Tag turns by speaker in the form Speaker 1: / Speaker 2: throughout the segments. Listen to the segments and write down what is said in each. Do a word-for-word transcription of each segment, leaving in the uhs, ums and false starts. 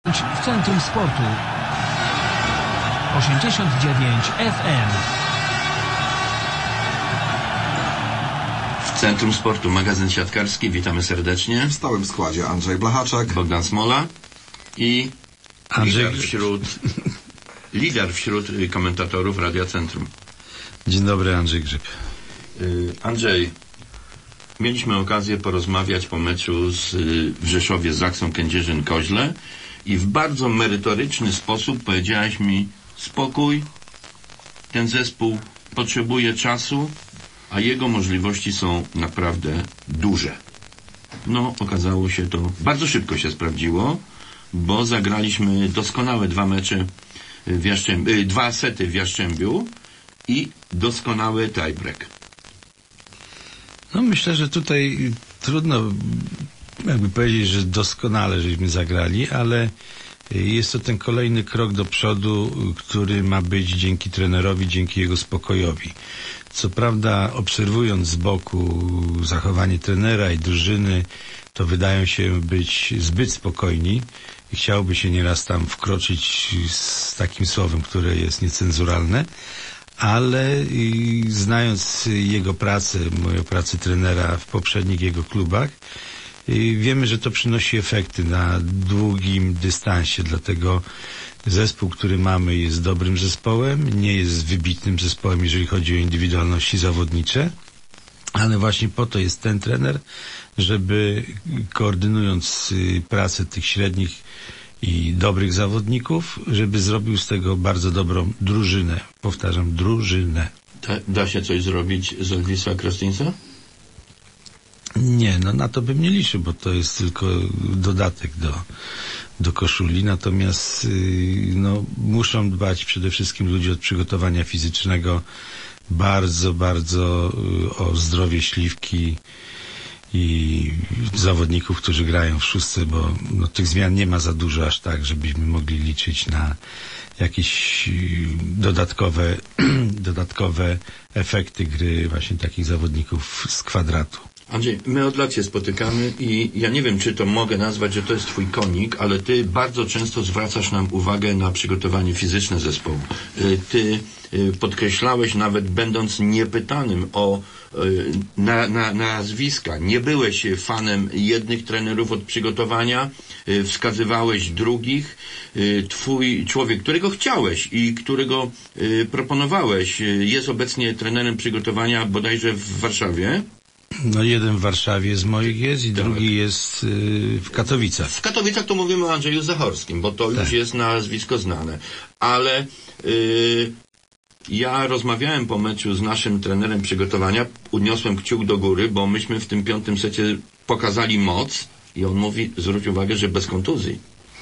Speaker 1: W Centrum Sportu osiemdziesiąt dziewięć F M.
Speaker 2: W Centrum Sportu, magazyn siatkarski. Witamy serdecznie.
Speaker 3: W stałym składzie Andrzej Blachaczak,
Speaker 2: Bogdan Smola i
Speaker 4: Andrzej...
Speaker 2: lider wśród lider wśród komentatorów Radia Centrum.
Speaker 4: Dzień dobry, Andrzej Grzyb.
Speaker 2: Yy, Andrzej, mieliśmy okazję porozmawiać po meczu z, yy, w Rzeszowie z Zaksą Kędzierzyn-Koźle i w bardzo merytoryczny sposób powiedziałeś mi: spokój, ten zespół potrzebuje czasu, a jego możliwości są naprawdę duże. No, okazało się to, bardzo szybko się sprawdziło, bo zagraliśmy doskonałe dwa mecze w Jastrzębiu, dwa sety w Jastrzębiu i doskonały tiebreak.
Speaker 4: No myślę, że tutaj trudno jakby powiedzieć, że doskonale żeśmy zagrali, ale jest to ten kolejny krok do przodu, który ma być dzięki trenerowi, dzięki jego spokojowi. Co prawda, obserwując z boku zachowanie trenera i drużyny, to wydają się być zbyt spokojni i chciałoby się nieraz tam wkroczyć z takim słowem, które jest niecenzuralne, ale znając jego pracę, moją pracę trenera w poprzednich jego klubach, wiemy, że to przynosi efekty na długim dystansie, dlatego zespół, który mamy, jest dobrym zespołem, nie jest wybitnym zespołem, jeżeli chodzi o indywidualności zawodnicze, ale właśnie po to jest ten trener, żeby koordynując pracę tych średnich i dobrych zawodników, żeby zrobił z tego bardzo dobrą drużynę. Powtarzam, drużynę.
Speaker 2: Da, da się coś zrobić z Wisła Krosnica?
Speaker 4: Nie, no na to bym nie liczył, bo to jest tylko dodatek do, do koszuli, natomiast yy, no, muszą dbać przede wszystkim ludzie od przygotowania fizycznego bardzo, bardzo yy, o zdrowie Śliwki i zawodników, którzy grają w szóstce, bo no, tych zmian nie ma za dużo aż tak, żebyśmy mogli liczyć na jakieś dodatkowe, dodatkowe efekty gry właśnie takich zawodników z kwadratu.
Speaker 2: Andrzej, my od lat się spotykamy i ja nie wiem, czy to mogę nazwać, że to jest twój konik, ale ty bardzo często zwracasz nam uwagę na przygotowanie fizyczne zespołu. Ty podkreślałeś, nawet będąc niepytanym o na, na, nazwiska, nie byłeś fanem jednych trenerów od przygotowania, wskazywałeś drugich. Twój człowiek, którego chciałeś i którego proponowałeś, jest obecnie trenerem przygotowania bodajże w Warszawie.
Speaker 4: No jeden w Warszawie z moich jest i
Speaker 2: tak.
Speaker 4: drugi jest yy, w Katowicach.
Speaker 2: W Katowicach to mówimy o Andrzeju Zachorskim, bo to tak. Już jest nazwisko znane. Ale yy, ja rozmawiałem po meczu z naszym trenerem przygotowania, uniosłem kciuk do góry, bo myśmy w tym piątym secie pokazali moc i on mówi, zwróć uwagę, że bez kontuzji.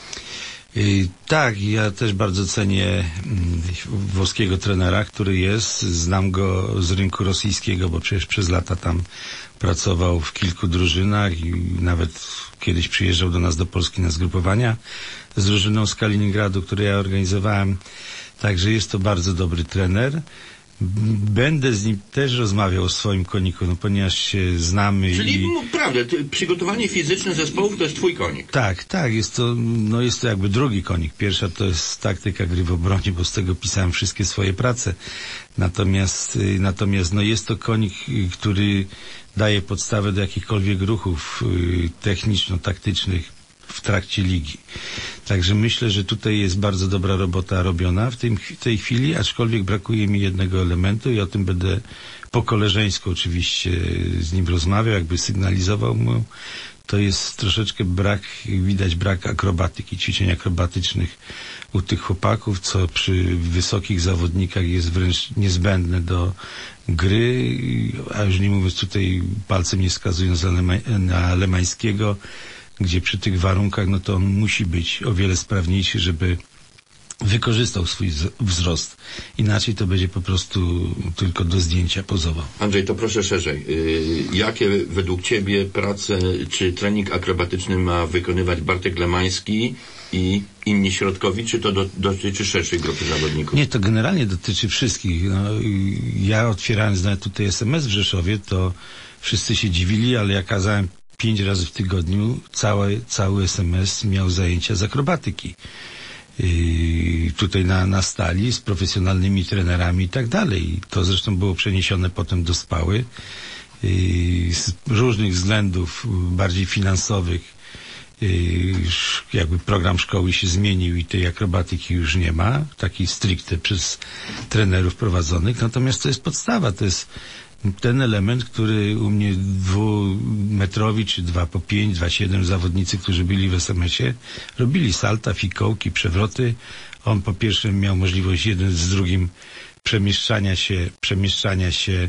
Speaker 4: Yy, tak, ja też bardzo cenię yy, włoskiego trenera, który jest. Znam go z rynku rosyjskiego, bo przecież przez lata tam pracował w kilku drużynach i nawet kiedyś przyjeżdżał do nas do Polski na zgrupowania z drużyną z Kaliningradu, które ja organizowałem. Także jest to bardzo dobry trener. Będę z nim też rozmawiał o swoim koniku, no ponieważ się znamy.
Speaker 2: Czyli
Speaker 4: i...
Speaker 2: no, prawda, przygotowanie fizyczne zespołów to jest twój konik.
Speaker 4: Tak, tak, jest to, no jest to jakby drugi konik. Pierwsza to jest taktyka gry w obronie, bo z tego pisałem wszystkie swoje prace. Natomiast, natomiast no jest to konik, który daje podstawę do jakichkolwiek ruchów techniczno-taktycznych w trakcie ligi. Także myślę, że tutaj jest bardzo dobra robota robiona w, tym, w tej chwili, aczkolwiek brakuje mi jednego elementu i o tym będę po koleżeńsku oczywiście z nim rozmawiał, jakby sygnalizował mu. To jest troszeczkę brak, widać brak akrobatyki, ćwiczeń akrobatycznych u tych chłopaków, co przy wysokich zawodnikach jest wręcz niezbędne do gry, a już nie mówiąc tutaj palcem nie wskazując na, Lema, na Lemańskiego, gdzie przy tych warunkach, no to on musi być o wiele sprawniejszy, żeby wykorzystał swój wzrost. Inaczej to będzie po prostu tylko do zdjęcia pozował.
Speaker 2: Andrzej, to proszę szerzej. Yy, jakie według ciebie prace czy trening akrobatyczny ma wykonywać Bartek Lemański i inni środkowi, czy to do, dotyczy szerszej grupy zawodników?
Speaker 4: Nie, to generalnie dotyczy wszystkich. No, ja otwierając nawet tutaj S M S w Rzeszowie, to wszyscy się dziwili, ale ja kazałem pięć razy w tygodniu cały, cały S M S miał zajęcia z akrobatyki. Yy, tutaj na, na stali z profesjonalnymi trenerami i tak dalej. To zresztą było przeniesione potem do Spały. Yy, z różnych względów bardziej finansowych jakby program szkoły się zmienił i tej akrobatyki już nie ma, takiej stricte przez trenerów prowadzonych, natomiast to jest podstawa, to jest ten element, który u mnie dwumetrowi, czy dwa po pięć, dwa siedem zawodnicy, którzy byli w S M S-ie, robili salta, fikołki, przewroty. On po pierwsze miał możliwość jeden z drugim przemieszczania się, przemieszczania się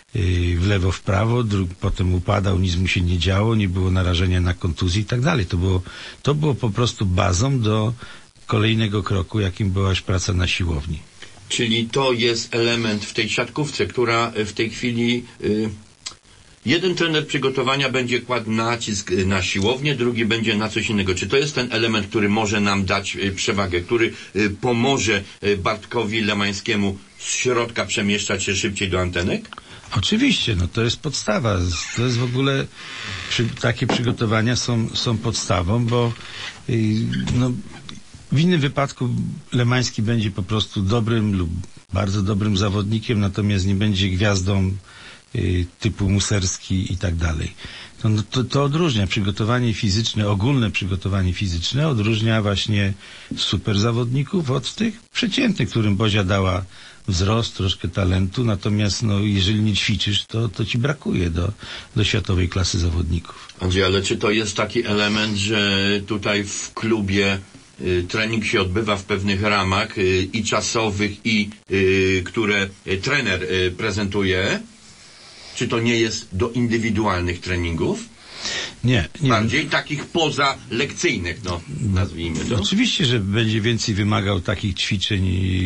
Speaker 4: w lewo, w prawo, dru- potem upadał, nic mu się nie działo, nie było narażenia na kontuzję i tak dalej. To było, to było po prostu bazą do kolejnego kroku, jakim była już praca na siłowni.
Speaker 2: Czyli to jest element w tej siatkówce, która w tej chwili y, jeden trener przygotowania będzie kładł nacisk na siłownię, drugi będzie na coś innego. Czy to jest ten element, który może nam dać y, przewagę, który y, pomoże y, Bartkowi Lemańskiemu z środka przemieszczać się szybciej do antenek?
Speaker 4: Oczywiście, no to jest podstawa. To jest w ogóle, przy, takie przygotowania są, są podstawą, bo yy, no, w innym wypadku Lemański będzie po prostu dobrym lub bardzo dobrym zawodnikiem, natomiast nie będzie gwiazdą yy, typu Muserski i tak dalej. No, no to, to odróżnia przygotowanie fizyczne, ogólne przygotowanie fizyczne odróżnia właśnie super zawodników od tych przeciętnych, którym Bozia dała wzrost, troszkę talentu, natomiast no, jeżeli nie ćwiczysz, to, to ci brakuje do, do światowej klasy zawodników.
Speaker 2: Andrzej, ale czy to jest taki element, że tutaj w klubie y, trening się odbywa w pewnych ramach y, i czasowych, i y, które y, trener y, prezentuje? Czy to nie jest do indywidualnych treningów?
Speaker 4: Nie, nie.
Speaker 2: Bardziej takich pozalekcyjnych, no, nazwijmy to.
Speaker 4: Oczywiście, że będzie więcej wymagał takich ćwiczeń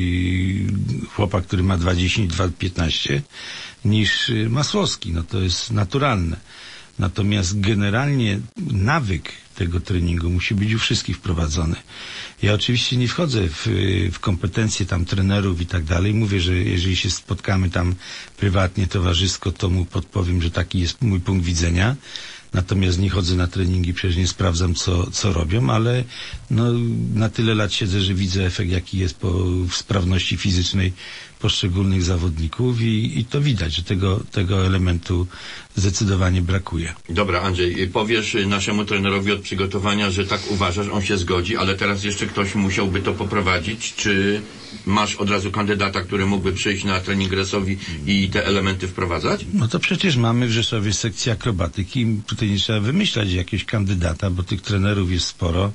Speaker 4: chłopak, który ma dwa dziesięć, dwa piętnaście, niż Masłowski. No to jest naturalne. Natomiast generalnie nawyk tego treningu musi być u wszystkich wprowadzony. Ja oczywiście nie wchodzę w, w kompetencje tam trenerów i tak dalej. Mówię, że jeżeli się spotkamy tam prywatnie, towarzysko, to mu podpowiem, że taki jest mój punkt widzenia. Natomiast nie chodzę na treningi, przecież nie sprawdzam, co, co robią, ale no, na tyle lat siedzę, że widzę efekt, jaki jest po w sprawności fizycznej poszczególnych zawodników i, i to widać, że tego, tego elementu zdecydowanie brakuje.
Speaker 2: Dobra, Andrzej, powiesz naszemu trenerowi od przygotowania, że tak uważasz, on się zgodzi, ale teraz jeszcze ktoś musiałby to poprowadzić, czy masz od razu kandydata, który mógłby przyjść na trening resowi i te elementy wprowadzać?
Speaker 4: No to przecież mamy w Rzeszowie sekcję akrobatyki, tutaj nie trzeba wymyślać jakiegoś kandydata, bo tych trenerów jest sporo.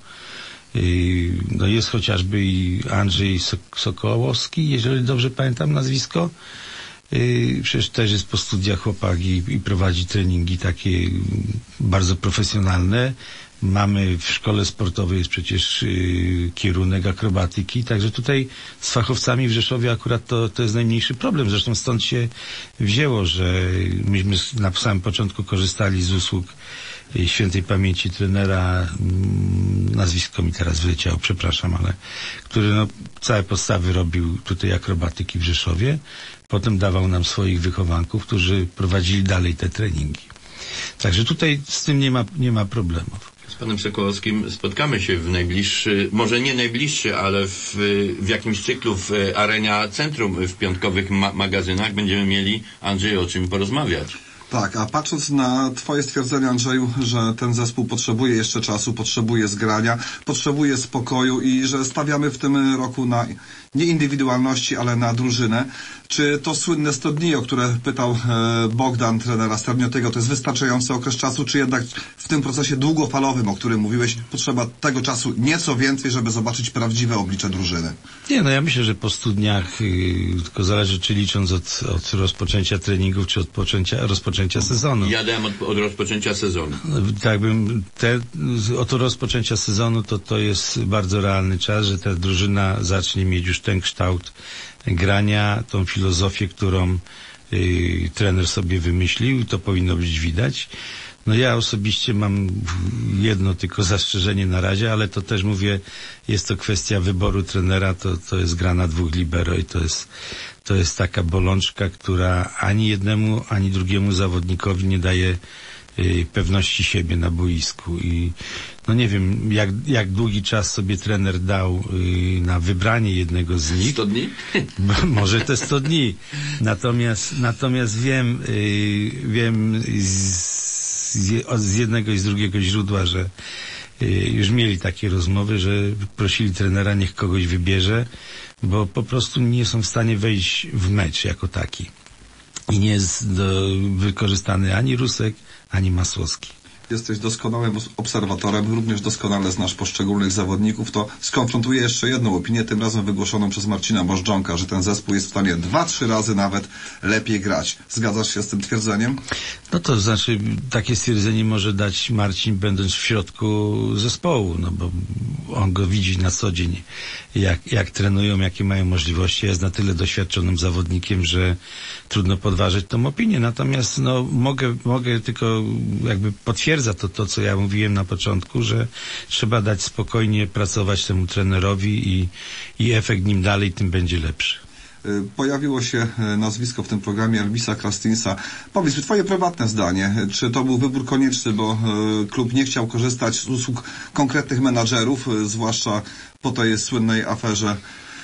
Speaker 4: No jest chociażby i Andrzej Sokołowski, jeżeli dobrze pamiętam nazwisko. Przecież też jest po studiach chłopak i, i prowadzi treningi takie bardzo profesjonalne. Mamy w szkole sportowej jest przecież y, kierunek akrobatyki, także tutaj z fachowcami w Rzeszowie akurat to, to jest najmniejszy problem. Zresztą stąd się wzięło, że myśmy na samym początku korzystali z usług y, świętej pamięci trenera, y, nazwisko mi teraz wyleciało, przepraszam, ale który no, całe podstawy robił tutaj akrobatyki w Rzeszowie. Potem dawał nam swoich wychowanków, którzy prowadzili dalej te treningi. Także tutaj z tym nie ma, nie ma problemów.
Speaker 2: Z panem Sokołowskim spotkamy się w najbliższy, może nie najbliższy, ale w, w jakimś cyklu w Arenia Centrum w piątkowych ma magazynach będziemy mieli, Andrzej, o czym porozmawiać.
Speaker 3: Tak, a patrząc na twoje stwierdzenie, Andrzeju, że ten zespół potrzebuje jeszcze czasu, potrzebuje zgrania, potrzebuje spokoju i że stawiamy w tym roku na nie indywidualności, ale na drużynę. Czy to słynne sto dni, o które pytał e, Bogdan, trenera Sterniotego, to jest wystarczający okres czasu, czy jednak w tym procesie długofalowym, o którym mówiłeś, potrzeba tego czasu nieco więcej, żeby zobaczyć prawdziwe oblicze drużyny?
Speaker 4: Nie, no ja myślę, że po stu dniach, yy, tylko zależy, czy licząc od, od rozpoczęcia treningów, czy od poczęcia, rozpoczęcia sezonu.
Speaker 2: Ja dałem od, od rozpoczęcia sezonu.
Speaker 4: No, tak bym, te, od rozpoczęcia sezonu to, to jest bardzo realny czas, że ta drużyna zacznie mieć już ten kształt grania, tą filozofię, którą y, trener sobie wymyślił, to powinno być widać. No ja osobiście mam jedno tylko zastrzeżenie na razie, ale to też mówię, jest to kwestia wyboru trenera, to, to jest gra na dwóch libero i to jest, to jest taka bolączka, która ani jednemu, ani drugiemu zawodnikowi nie daje y, pewności siebie na boisku i no nie wiem, jak, jak długi czas sobie trener dał y, na wybranie jednego z nich.
Speaker 2: sto dni?
Speaker 4: Bo, może te sto dni. Natomiast, natomiast wiem, y, wiem z, z, z jednego i z drugiego źródła, że y, już mieli takie rozmowy, że prosili trenera, niech kogoś wybierze, bo po prostu nie są w stanie wejść w mecz jako taki. I nie jest do, wykorzystany ani Rusek, ani Masłowski.
Speaker 3: Jesteś doskonałym obserwatorem, również doskonale znasz poszczególnych zawodników, to skonfrontuję jeszcze jedną opinię, tym razem wygłoszoną przez Marcina Możdżonka, że ten zespół jest w stanie dwa, trzy razy nawet lepiej grać. Zgadzasz się z tym twierdzeniem?
Speaker 4: No to znaczy, takie stwierdzenie może dać Marcin, będąc w środku zespołu, no bo on go widzi na co dzień, jak, jak trenują, jakie mają możliwości. Jest na tyle doświadczonym zawodnikiem, że trudno podważyć tą opinię. Natomiast no, mogę, mogę tylko jakby potwierdzić, to, to, co ja mówiłem na początku, że trzeba dać spokojnie pracować temu trenerowi i, i efekt nim dalej, tym będzie lepszy.
Speaker 3: Pojawiło się nazwisko w tym programie Elvisa Krastinsa. Powiedz mi, twoje prywatne zdanie, czy to był wybór konieczny, bo klub nie chciał korzystać z usług konkretnych menadżerów, zwłaszcza po tej słynnej aferze,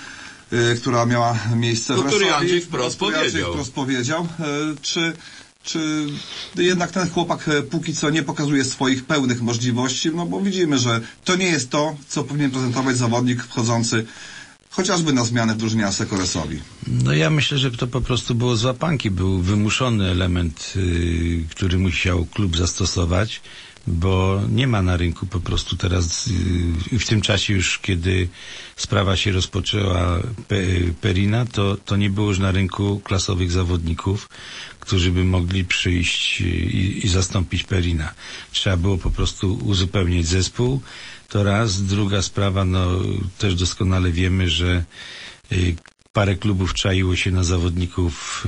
Speaker 3: która miała miejsce
Speaker 2: to
Speaker 3: w Resowii,
Speaker 2: który Andrzej wprost
Speaker 3: który Andrzej
Speaker 2: powiedział.
Speaker 3: wprost powiedział. Czy Czy jednak ten chłopak póki co nie pokazuje swoich pełnych możliwości? No bo widzimy, że to nie jest to, co powinien prezentować zawodnik wchodzący chociażby na zmianę w drużynie Asseco Resowi.
Speaker 4: No ja myślę, że to po prostu było z łapanki. Był wymuszony element, yy, który musiał klub zastosować, bo nie ma na rynku po prostu teraz yy, w tym czasie już, kiedy sprawa się rozpoczęła Pe, Perina, to, to nie było już na rynku klasowych zawodników, którzy by mogli przyjść i, i zastąpić Perina. Trzeba było po prostu uzupełnić zespół. To raz. Druga sprawa, no też doskonale wiemy, że y, parę klubów czaiło się na zawodników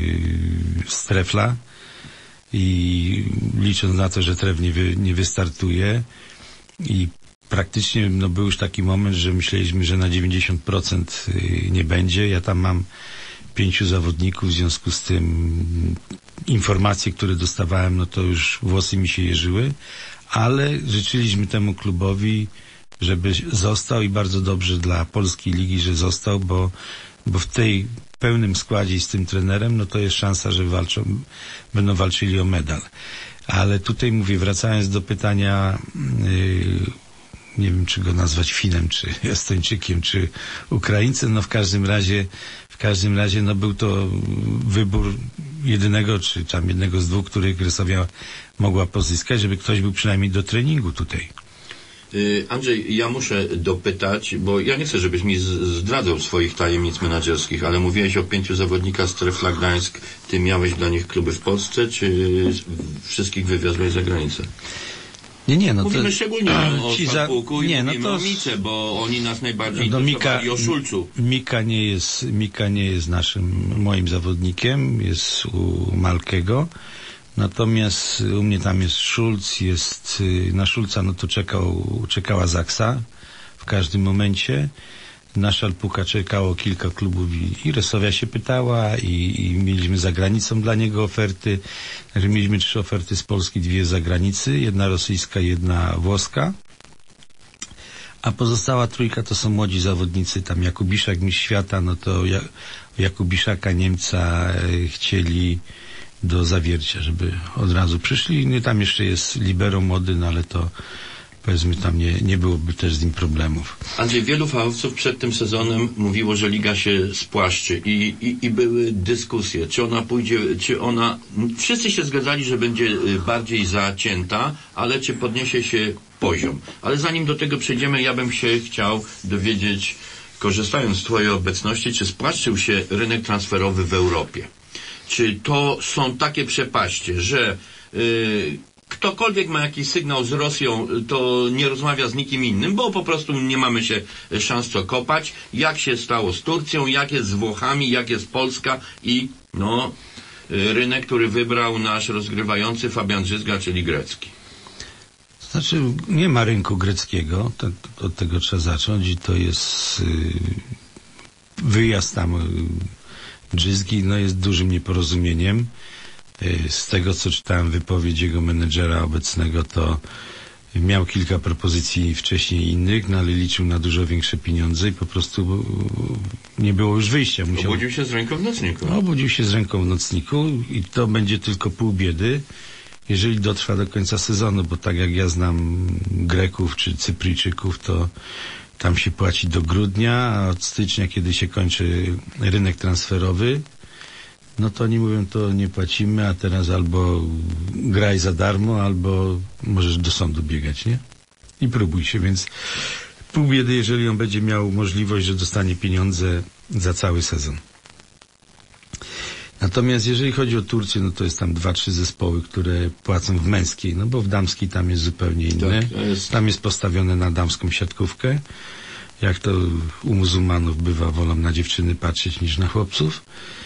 Speaker 4: y, z Trefla i licząc na to, że Tref nie, wy, nie wystartuje i praktycznie no, był już taki moment, że myśleliśmy, że na dziewięćdziesiąt procent nie będzie. Ja tam mam pięciu zawodników, w związku z tym informacje, które dostawałem, no to już włosy mi się jeżyły, ale życzyliśmy temu klubowi, żeby został i bardzo dobrze dla polskiej ligi, że został, bo, bo w tej pełnym składzie i z tym trenerem, no to jest szansa, że walczą, będą walczyli o medal. Ale tutaj mówię, wracając do pytania, yy, nie wiem, czy go nazwać Finem, czy Estończykiem, czy Ukraińcem, no w każdym razie w każdym razie, no był to wybór jedynego, czy tam jednego z dwóch, których Resowia mogła pozyskać, żeby ktoś był przynajmniej do treningu tutaj.
Speaker 2: Andrzej, ja muszę dopytać, bo ja nie chcę, żebyś mi zdradzał swoich tajemnic menadżerskich, ale mówiłeś o pięciu zawodnikach z Trefla Gdańsk. Ty miałeś dla nich kluby w Polsce, czy wszystkich wywiozłeś za granicę?
Speaker 4: Nie, nie, no
Speaker 2: mówimy
Speaker 4: to,
Speaker 2: szczególnie o Swartpułku i
Speaker 4: nie,
Speaker 2: mówimy
Speaker 4: no to,
Speaker 2: o Mice, bo oni nas najbardziej
Speaker 4: no
Speaker 2: interesowali,
Speaker 4: Mika,
Speaker 2: o Szulcu.
Speaker 4: Mika nie jest, Mika nie jest naszym, moim zawodnikiem, jest u Malkiego. Natomiast u mnie tam jest Szulc, jest, na Szulca no to czekał, czekała Zaksa w każdym momencie. Na Szalpuka czekało kilka klubów i, i Resowia się pytała i, i mieliśmy za granicą dla niego oferty. Także mieliśmy trzy oferty z Polski, dwie z zagranicy, jedna rosyjska, jedna włoska. A pozostała trójka to są młodzi zawodnicy, tam Jakubiszak, mistrz świata, no to ja, Jakubiszaka Niemca e, chcieli do Zawiercia, żeby od razu przyszli. No, tam jeszcze jest libero młody, no ale to powiedzmy tam nie, nie byłoby też z nim problemów.
Speaker 2: Andrzej, wielu fachowców przed tym sezonem mówiło, że liga się spłaszczy i, i, i były dyskusje, czy ona pójdzie, czy ona... Wszyscy się zgadzali, że będzie bardziej zacięta, ale czy podniesie się poziom. Ale zanim do tego przejdziemy, ja bym się chciał dowiedzieć, korzystając z twojej obecności, czy spłaszczył się rynek transferowy w Europie? Czy to są takie przepaście, że yy, ktokolwiek ma jakiś sygnał z Rosją, to nie rozmawia z nikim innym, bo po prostu nie mamy się szans co kopać. Jak się stało z Turcją, jak jest z Włochami, jak jest Polska i no rynek, który wybrał nasz rozgrywający Fabian Drzyzga, czyli grecki.
Speaker 4: Znaczy, nie ma rynku greckiego, to, od tego trzeba zacząć i to jest yy, wyjazd tam yy, Drzyzgi, no jest dużym nieporozumieniem. Z tego, co czytałem wypowiedź jego menedżera obecnego, to miał kilka propozycji wcześniej innych, no ale liczył na dużo większe pieniądze i po prostu nie było już wyjścia. Musiał...
Speaker 2: Obudził się z ręką w nocniku.
Speaker 4: No, obudził się z ręką w nocniku i to będzie tylko pół biedy, jeżeli dotrwa do końca sezonu, bo tak jak ja znam Greków czy Cypryjczyków, to tam się płaci do grudnia, a od stycznia, kiedy się kończy rynek transferowy, no to oni mówią, to nie płacimy, a teraz albo graj za darmo, albo możesz do sądu biegać, nie? I próbuj się, więc pół biedy, jeżeli on będzie miał możliwość, że dostanie pieniądze za cały sezon. Natomiast jeżeli chodzi o Turcję, no to jest tam dwa, trzy zespoły, które płacą w męskiej, no bo w damskiej tam jest zupełnie inne.
Speaker 2: Tak, jest.
Speaker 4: Tam jest postawione na damską siatkówkę. Jak to u muzułmanów bywa, wolą na dziewczyny patrzeć niż na chłopców.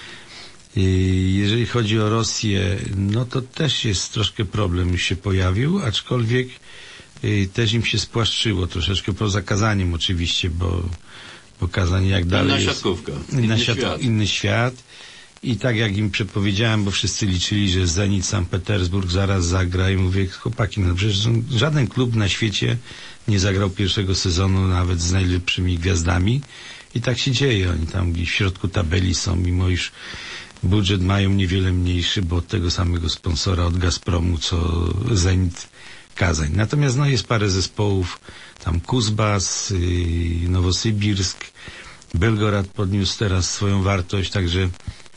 Speaker 4: Jeżeli chodzi o Rosję, no to też jest troszkę problem, już się pojawił, aczkolwiek też im się spłaszczyło troszeczkę, poza Kazaniem oczywiście, bo, bo Kazań jak dalej
Speaker 2: inna
Speaker 4: jest...
Speaker 2: siatkówka.
Speaker 4: Inny
Speaker 2: Inny
Speaker 4: świat.
Speaker 2: świat.
Speaker 4: Inny świat. I tak jak im przepowiedziałem, bo wszyscy liczyli, że Zenit Sankt Petersburg zaraz zagra i mówię, chłopaki, no przecież żaden klub na świecie nie zagrał pierwszego sezonu nawet z najlepszymi gwiazdami i tak się dzieje. Oni tam gdzieś w środku tabeli są, mimo iż budżet mają niewiele mniejszy, bo od tego samego sponsora, od Gazpromu, co Zenit Kazań. Natomiast no jest parę zespołów, tam Kuzbas, yy, Nowosybirsk, Belgorad podniósł teraz swoją wartość, także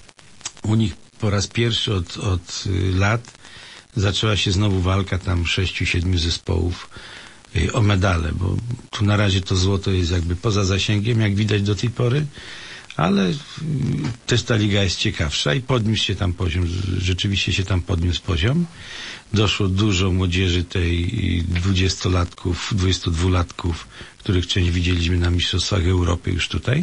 Speaker 4: u nich po raz pierwszy od, od y, lat zaczęła się znowu walka tam sześciu, siedmiu zespołów y, o medale, bo tu na razie to złoto jest jakby poza zasięgiem, jak widać do tej pory, ale y, też ta liga jest ciekawsza i podniósł się tam poziom, rzeczywiście się tam podniósł poziom. Doszło dużo młodzieży tej dwudziestolatków, dwudziestodwulatków, których część widzieliśmy na Mistrzostwach Europy już tutaj.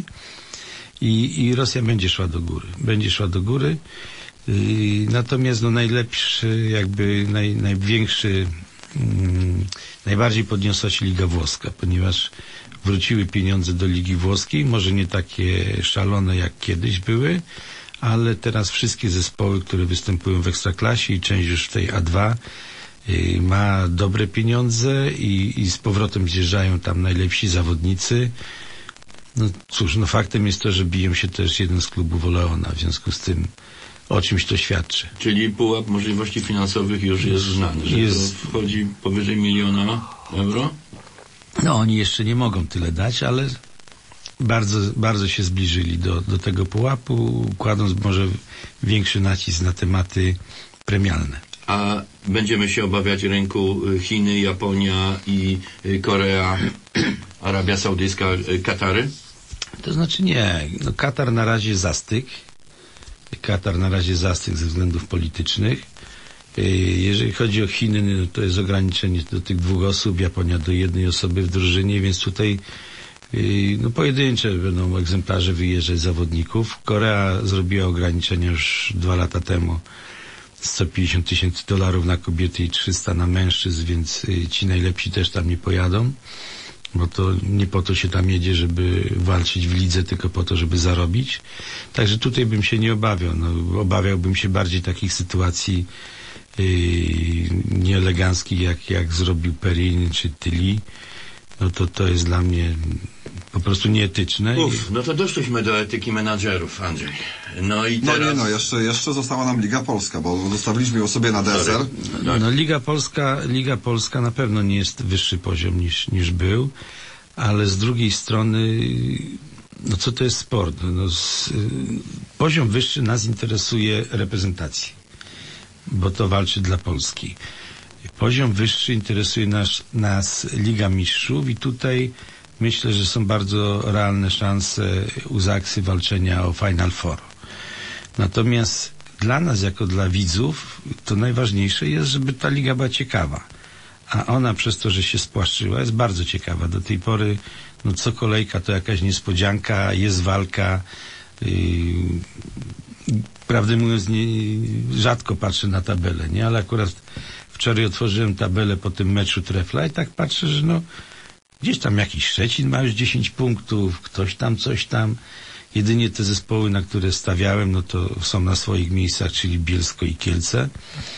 Speaker 4: I, I Rosja będzie szła do góry. Będzie szła do góry. Yy, natomiast no, najlepszy, jakby naj, największy, yy, najbardziej podniosła się Liga Włoska, ponieważ wróciły pieniądze do Ligi Włoskiej, może nie takie szalone jak kiedyś były, ale teraz wszystkie zespoły, które występują w Ekstraklasie i część już w tej A dwa yy, ma dobre pieniądze i, i z powrotem zjeżdżają tam najlepsi zawodnicy. No cóż, no faktem jest to, że biją się też jeden z klubów o Leona, w związku z tym o czymś to świadczy.
Speaker 2: Czyli pułap możliwości finansowych już jest znany, że
Speaker 4: jest...
Speaker 2: to wchodzi powyżej miliona euro?
Speaker 4: No oni jeszcze nie mogą tyle dać, ale bardzo, bardzo się zbliżyli do, do tego pułapu, kładąc może większy nacisk na tematy premialne.
Speaker 2: A będziemy się obawiać rynku Chiny, Japonia i Korea, Arabia Saudyjska, Katary?
Speaker 4: To znaczy nie. No, Katar na razie zastyk. Katar na razie zastyk ze względów politycznych. Jeżeli chodzi o Chiny, no, to jest ograniczenie do tych dwóch osób, Japonia do jednej osoby w drużynie, więc tutaj no, pojedyncze będą egzemplarze wyjeżdżać zawodników. Korea zrobiła ograniczenia już dwa lata temu. sto pięćdziesiąt tysięcy dolarów na kobiety i trzysta na mężczyzn, więc ci najlepsi też tam nie pojadą, bo to nie po to się tam jedzie, żeby walczyć w lidze, tylko po to, żeby zarobić. Także tutaj bym się nie obawiał. No, obawiałbym się bardziej takich sytuacji yy, nieeleganckich, jak, jak zrobił Perin czy Tyli. No to to jest dla mnie po prostu nieetyczne.
Speaker 2: Uf, no to doszliśmy do etyki menadżerów, Andrzej. No i teraz...
Speaker 3: No nie, no, jeszcze, jeszcze została nam Liga Polska, bo zostawiliśmy ją sobie na deser.
Speaker 2: Tak.
Speaker 4: No Liga Polska, Liga Polska na pewno nie jest wyższy poziom niż, niż był, ale z drugiej strony, no co to jest sport? No, z, poziom wyższy nas interesuje reprezentacji, bo to walczy dla Polski. Poziom wyższy interesuje nas, nas Liga Mistrzów i tutaj myślę, że są bardzo realne szanse u Zaksy walczenia o Final Four. Natomiast dla nas, jako dla widzów, to najważniejsze jest, żeby ta liga była ciekawa. A ona przez to, że się spłaszczyła, jest bardzo ciekawa. Do tej pory, no co kolejka to jakaś niespodzianka, jest walka. Yy, prawdę mówiąc, nie, rzadko patrzę na tabelę, nie? Ale akurat wczoraj otworzyłem tabelę po tym meczu Trefla i tak patrzę, że no gdzieś tam jakiś Szczecin ma już dziesięć punktów, ktoś tam, coś tam. Jedynie te zespoły, na które stawiałem, no to są na swoich miejscach, czyli Bielsko i Kielce.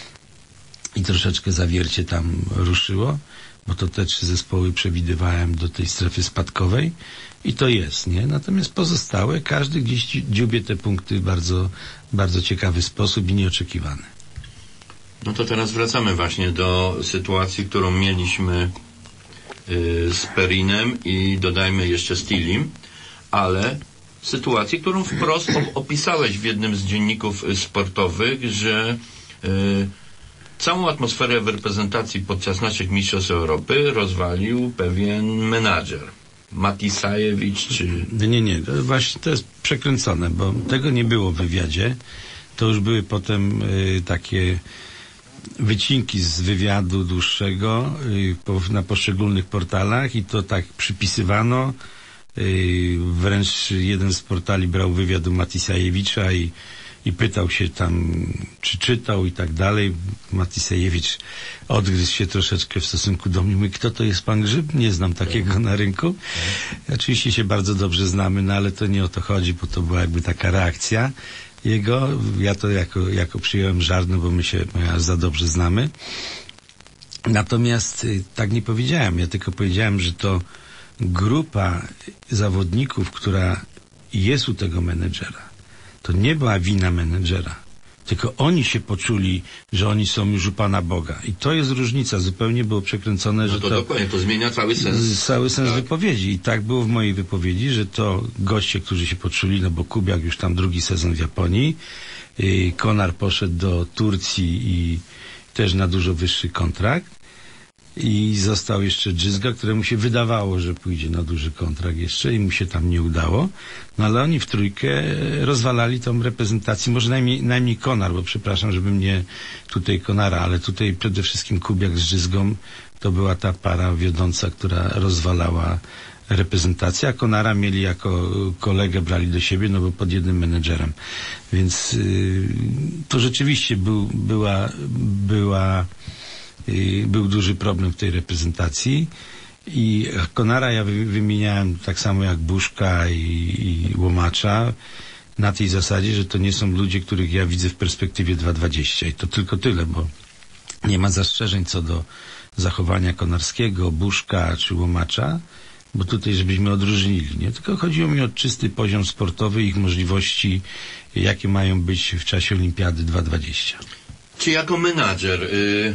Speaker 4: I troszeczkę Zawiercie tam ruszyło, bo to te trzy zespoły przewidywałem do tej strefy spadkowej i to jest, nie? Natomiast pozostałe, każdy gdzieś dziubie te punkty w bardzo, bardzo ciekawy sposób i nieoczekiwany.
Speaker 2: No to teraz wracamy właśnie do sytuacji, którą mieliśmy y, z Perinem i dodajmy jeszcze Stilim, ale sytuacji, którą wprost opisałeś w jednym z dzienników sportowych, że y, całą atmosferę w reprezentacji podczas naszych mistrzostw Europy rozwalił pewien menadżer. Matisajewicz czy...
Speaker 4: Nie, nie, to właśnie to jest przekręcone, bo tego nie było w wywiadzie. To już były potem y, takie wycinki z wywiadu dłuższego y, po, na poszczególnych portalach i to tak przypisywano. Y, wręcz jeden z portali brał wywiad u Matisajewicza i i pytał się tam, czy czytał i tak dalej. Matisajewicz odgryzł się troszeczkę w stosunku do mnie. Mówi, kto to jest pan Grzyb? Nie znam takiego na rynku. Oczywiście się bardzo dobrze znamy, no ale to nie o to chodzi, bo to była jakby taka reakcja jego. Ja to jako, jako przyjąłem żart, no bo my się aż za dobrze znamy. Natomiast tak nie powiedziałem. Ja tylko powiedziałem, że to grupa zawodników, która jest u tego menedżera, to nie była wina menedżera, tylko oni się poczuli, że oni są już u Pana Boga. I to jest różnica. Zupełnie było przekręcone,
Speaker 2: no
Speaker 4: że
Speaker 2: to...
Speaker 4: to
Speaker 2: dokładnie, to zmienia cały sens.
Speaker 4: Cały sens
Speaker 2: tak.
Speaker 4: wypowiedzi. I tak było w mojej wypowiedzi, że to goście, którzy się poczuli, no bo Kubiak już tam drugi sezon w Japonii, yy, Konar poszedł do Turcji i też na dużo wyższy kontrakt. I został jeszcze Dżyzga, któremu się wydawało, że pójdzie na duży kontrakt jeszcze i mu się tam nie udało. No ale oni w trójkę rozwalali tą reprezentację, może najmniej, najmniej Konar, bo przepraszam, żeby mnie tutaj Konara, ale tutaj przede wszystkim Kubiak z Dżyzgą to była ta para wiodąca, która rozwalała reprezentację, a Konara mieli jako kolegę, brali do siebie, no bo pod jednym menedżerem. Więc yy, to rzeczywiście był, była, była był duży problem w tej reprezentacji i Konara ja wymieniałem tak samo jak Buszka i, i Łomacza na tej zasadzie, że to nie są ludzie, których ja widzę w perspektywie dwa dwadzieścia i to tylko tyle, bo nie ma zastrzeżeń co do zachowania Konarskiego, Buszka czy Łomacza, bo tutaj żebyśmy odróżnili, nie? Tylko chodziło mi o czysty poziom sportowy, ich możliwości, jakie mają być w czasie Olimpiady dwa dwadzieścia.
Speaker 2: Czy jako menadżer, yy,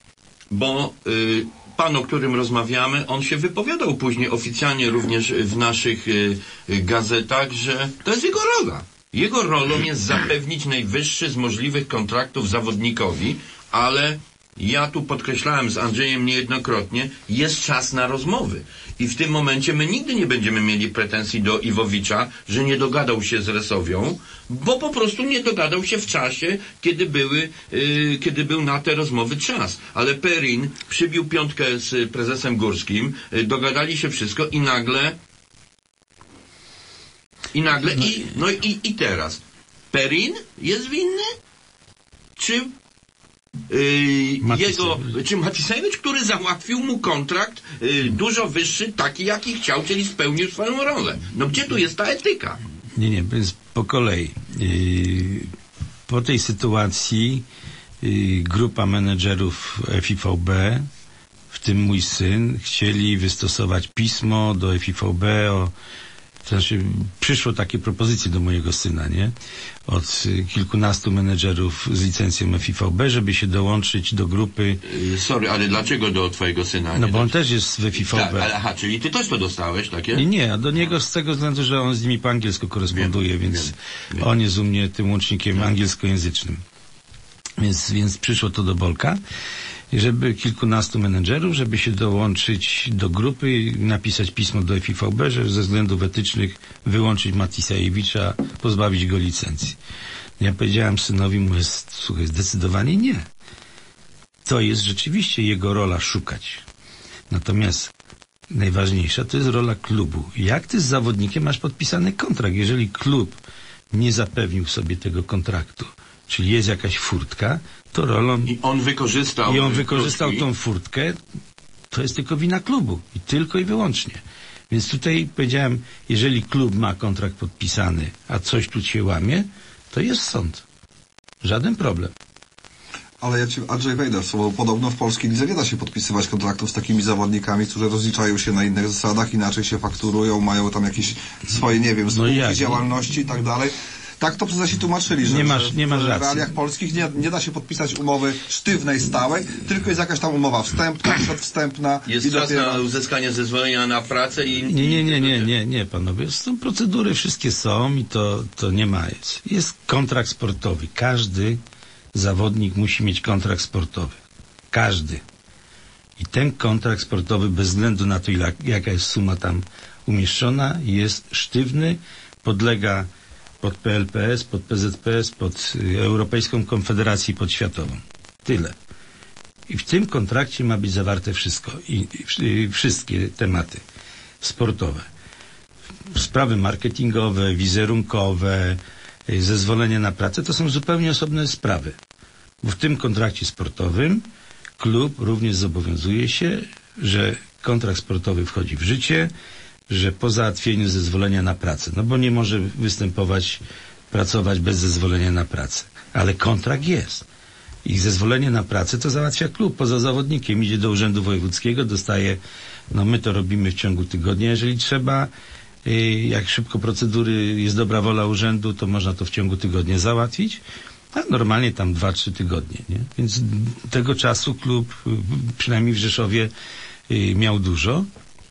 Speaker 2: bo yy, pan, o którym rozmawiamy, on się wypowiadał później oficjalnie również w naszych yy, gazetach, że to jest jego rola. Jego rolą jest zapewnić najwyższy z możliwych kontraktów zawodnikowi, ale ja tu podkreślałem z Andrzejem niejednokrotnie, jest czas na rozmowy. I w tym momencie my nigdy nie będziemy mieli pretensji do Iwowicza, że nie dogadał się z Resowią, bo po prostu nie dogadał się w czasie, kiedy były, yy, kiedy był na te rozmowy czas. Ale Perin przybił piątkę z prezesem Górskim, yy, dogadali się wszystko i nagle i nagle i, no i, i teraz Perin jest winny? Czy Yy, jego, czy Matisajewicz, który załatwił mu kontrakt yy, dużo wyższy, taki jaki chciał, czyli spełnił swoją rolę. No gdzie tu jest ta etyka?
Speaker 4: Nie, nie, więc po kolei. Yy, po tej sytuacji yy, grupa menedżerów F I V B, w tym mój syn, chcieli wystosować pismo do F I V B o To znaczy, przyszło takie propozycje do mojego syna, nie? Od kilkunastu menedżerów z licencją F I V B, żeby się dołączyć do grupy.
Speaker 2: Sorry, ale dlaczego do twojego syna?
Speaker 4: No
Speaker 2: nie
Speaker 4: bo on
Speaker 2: do...
Speaker 4: też jest w F I V B.
Speaker 2: Tak, ale aha, czyli ty też to dostałeś, takie?
Speaker 4: Nie, nie, a do niego z tego względu, że on z nimi po angielsku koresponduje, wiem, więc wiem, wiem. On jest u mnie tym łącznikiem wiem. angielskojęzycznym. Więc, więc przyszło to do Bolka. Żeby kilkunastu menedżerów, żeby się dołączyć do grupy i napisać pismo do F I V B, że ze względów etycznych wyłączyć Matisajewicza, pozbawić go licencji. Ja powiedziałem synowi, mówię, słuchaj, zdecydowanie nie. To jest rzeczywiście jego rola szukać. Natomiast najważniejsza to jest rola klubu. Jak ty z zawodnikiem masz podpisany kontrakt? Jeżeli klub nie zapewnił sobie tego kontraktu, czyli jest jakaś furtka, to rolą...
Speaker 2: I on wykorzystał...
Speaker 4: I on wykorzystał tą furtkę, to jest tylko wina klubu. I tylko i wyłącznie. Więc tutaj powiedziałem, jeżeli klub ma kontrakt podpisany, a coś tu się łamie, to jest sąd. Żaden problem.
Speaker 3: Ale ja ci, Andrzej, wejdę w słowo. Podobno w polskiej lidze nie da się podpisywać kontraktów z takimi zawodnikami, którzy rozliczają się na innych zasadach, inaczej się fakturują, mają tam jakieś swoje, nie wiem, spółki,
Speaker 4: jak?
Speaker 3: działalności i tak dalej. Tak to prezesi tłumaczyli, że,
Speaker 4: Nie masz-
Speaker 3: że
Speaker 4: nie masz
Speaker 3: w
Speaker 4: racji.
Speaker 3: realiach polskich nie, nie da się podpisać umowy sztywnej, stałej, tylko jest jakaś tam umowa wstępna, przedwstępna.
Speaker 2: Jest
Speaker 3: i
Speaker 2: czas
Speaker 3: dopiero...
Speaker 2: na uzyskanie zezwolenia na pracę i...
Speaker 4: Nie, nie, nie, nie, nie, nie, panowie. Są procedury, wszystkie są i to, to nie ma. Jest, jest kontrakt sportowy. Każdy zawodnik musi mieć kontrakt sportowy. Każdy. I ten kontrakt sportowy, bez względu na to, ila, jaka jest suma tam umieszczona, jest sztywny, podlega pod P L P S, pod P Z P S, pod y, Europejską Konfederację Podświatową. Tyle. I w tym kontrakcie ma być zawarte wszystko. I, i, i wszystkie tematy sportowe. Sprawy marketingowe, wizerunkowe, y, zezwolenie na pracę, to są zupełnie osobne sprawy. Bo w tym kontrakcie sportowym klub również zobowiązuje się, że kontrakt sportowy wchodzi w życie, że po załatwieniu zezwolenia na pracę, no bo nie może występować, pracować bez zezwolenia na pracę. Ale kontrakt jest. I zezwolenie na pracę to załatwia klub poza zawodnikiem. Idzie do Urzędu Wojewódzkiego, dostaje, no my to robimy w ciągu tygodnia, jeżeli trzeba. Jak szybko procedury, jest dobra wola urzędu, to można to w ciągu tygodnia załatwić. A normalnie tam dwa, trzy tygodnie, nie? Więc tego czasu klub, przynajmniej w Rzeszowie, miał dużo.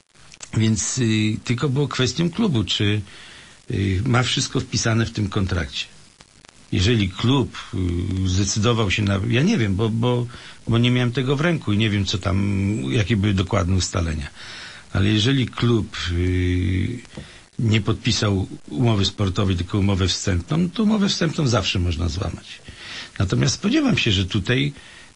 Speaker 4: Więc y, tylko było kwestią klubu, czy y, ma wszystko wpisane w tym kontrakcie. Jeżeli klub y, zdecydował się na... Ja nie wiem, bo, bo, bo nie miałem tego w ręku i nie wiem, co tam, jakie były dokładne ustalenia. Ale jeżeli klub y, nie podpisał umowy sportowej, tylko umowę wstępną, no to umowę wstępną zawsze można złamać. Natomiast spodziewam się, że tutaj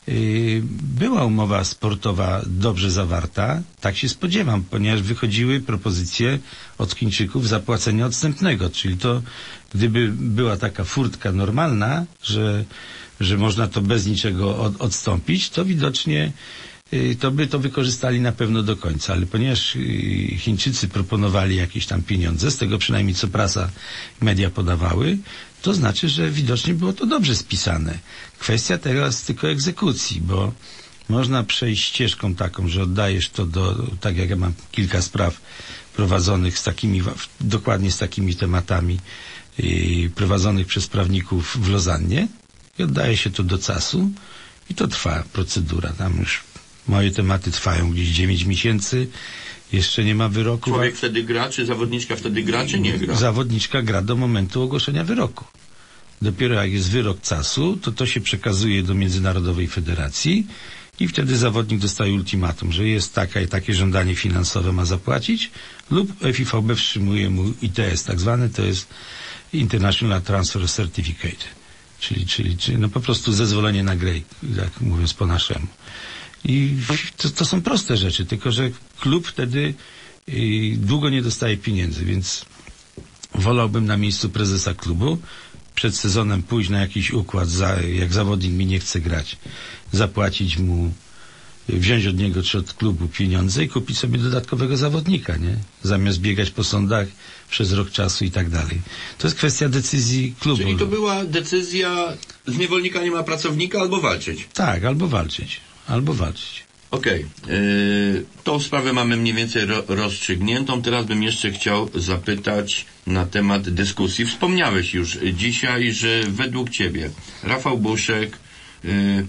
Speaker 4: była umowa sportowa dobrze zawarta, tak się spodziewam, ponieważ wychodziły propozycje od Chińczyków zapłacenia odstępnego, czyli to gdyby była taka furtka normalna, że, że można to bez niczego od, odstąpić, to widocznie to by to wykorzystali na pewno do końca, ale ponieważ Chińczycy proponowali jakieś tam pieniądze, z tego przynajmniej co prasa i media podawały, to znaczy, że widocznie było to dobrze spisane. Kwestia teraz tylko egzekucji, bo można przejść ścieżką taką, że oddajesz to do, tak jak ja mam kilka spraw prowadzonych z takimi, dokładnie z takimi tematami yy, prowadzonych przez prawników w Lozannie i oddaje się to do casu i to trwa procedura. Tam już moje tematy trwają gdzieś dziewięć miesięcy, jeszcze nie ma wyroku.
Speaker 2: Człowiek wtedy gra, czy zawodniczka wtedy gra, czy nie gra?
Speaker 4: Zawodniczka gra do momentu ogłoszenia wyroku. Dopiero jak jest wyrok casu, to to się przekazuje do Międzynarodowej Federacji i wtedy zawodnik dostaje ultimatum, że jest taka i takie żądanie finansowe ma zapłacić lub F I V B wstrzymuje mu I T S tak zwany, to jest International Transfer Certificate, czyli, czyli, czyli no po prostu zezwolenie na grę, jak mówiąc po naszemu. I to, to są proste rzeczy, tylko że klub wtedy y, długo nie dostaje pieniędzy, więc wolałbym na miejscu prezesa klubu przed sezonem pójść na jakiś układ, za, jak zawodnik mi nie chce grać, zapłacić mu, wziąć od niego czy od klubu pieniądze i kupić sobie dodatkowego zawodnika, nie? Zamiast biegać po sądach przez rok czasu i tak dalej. To jest kwestia decyzji klubu.
Speaker 2: Czyli to była decyzja, z niewolnika nie ma pracownika, albo walczyć.
Speaker 4: Tak, albo walczyć. Albo walczyć.
Speaker 2: Okej. Okay. Yy, tą sprawę mamy mniej więcej ro, rozstrzygniętą. Teraz bym jeszcze chciał zapytać na temat dyskusji. Wspomniałeś już dzisiaj, że według Ciebie Rafał Buszek yy,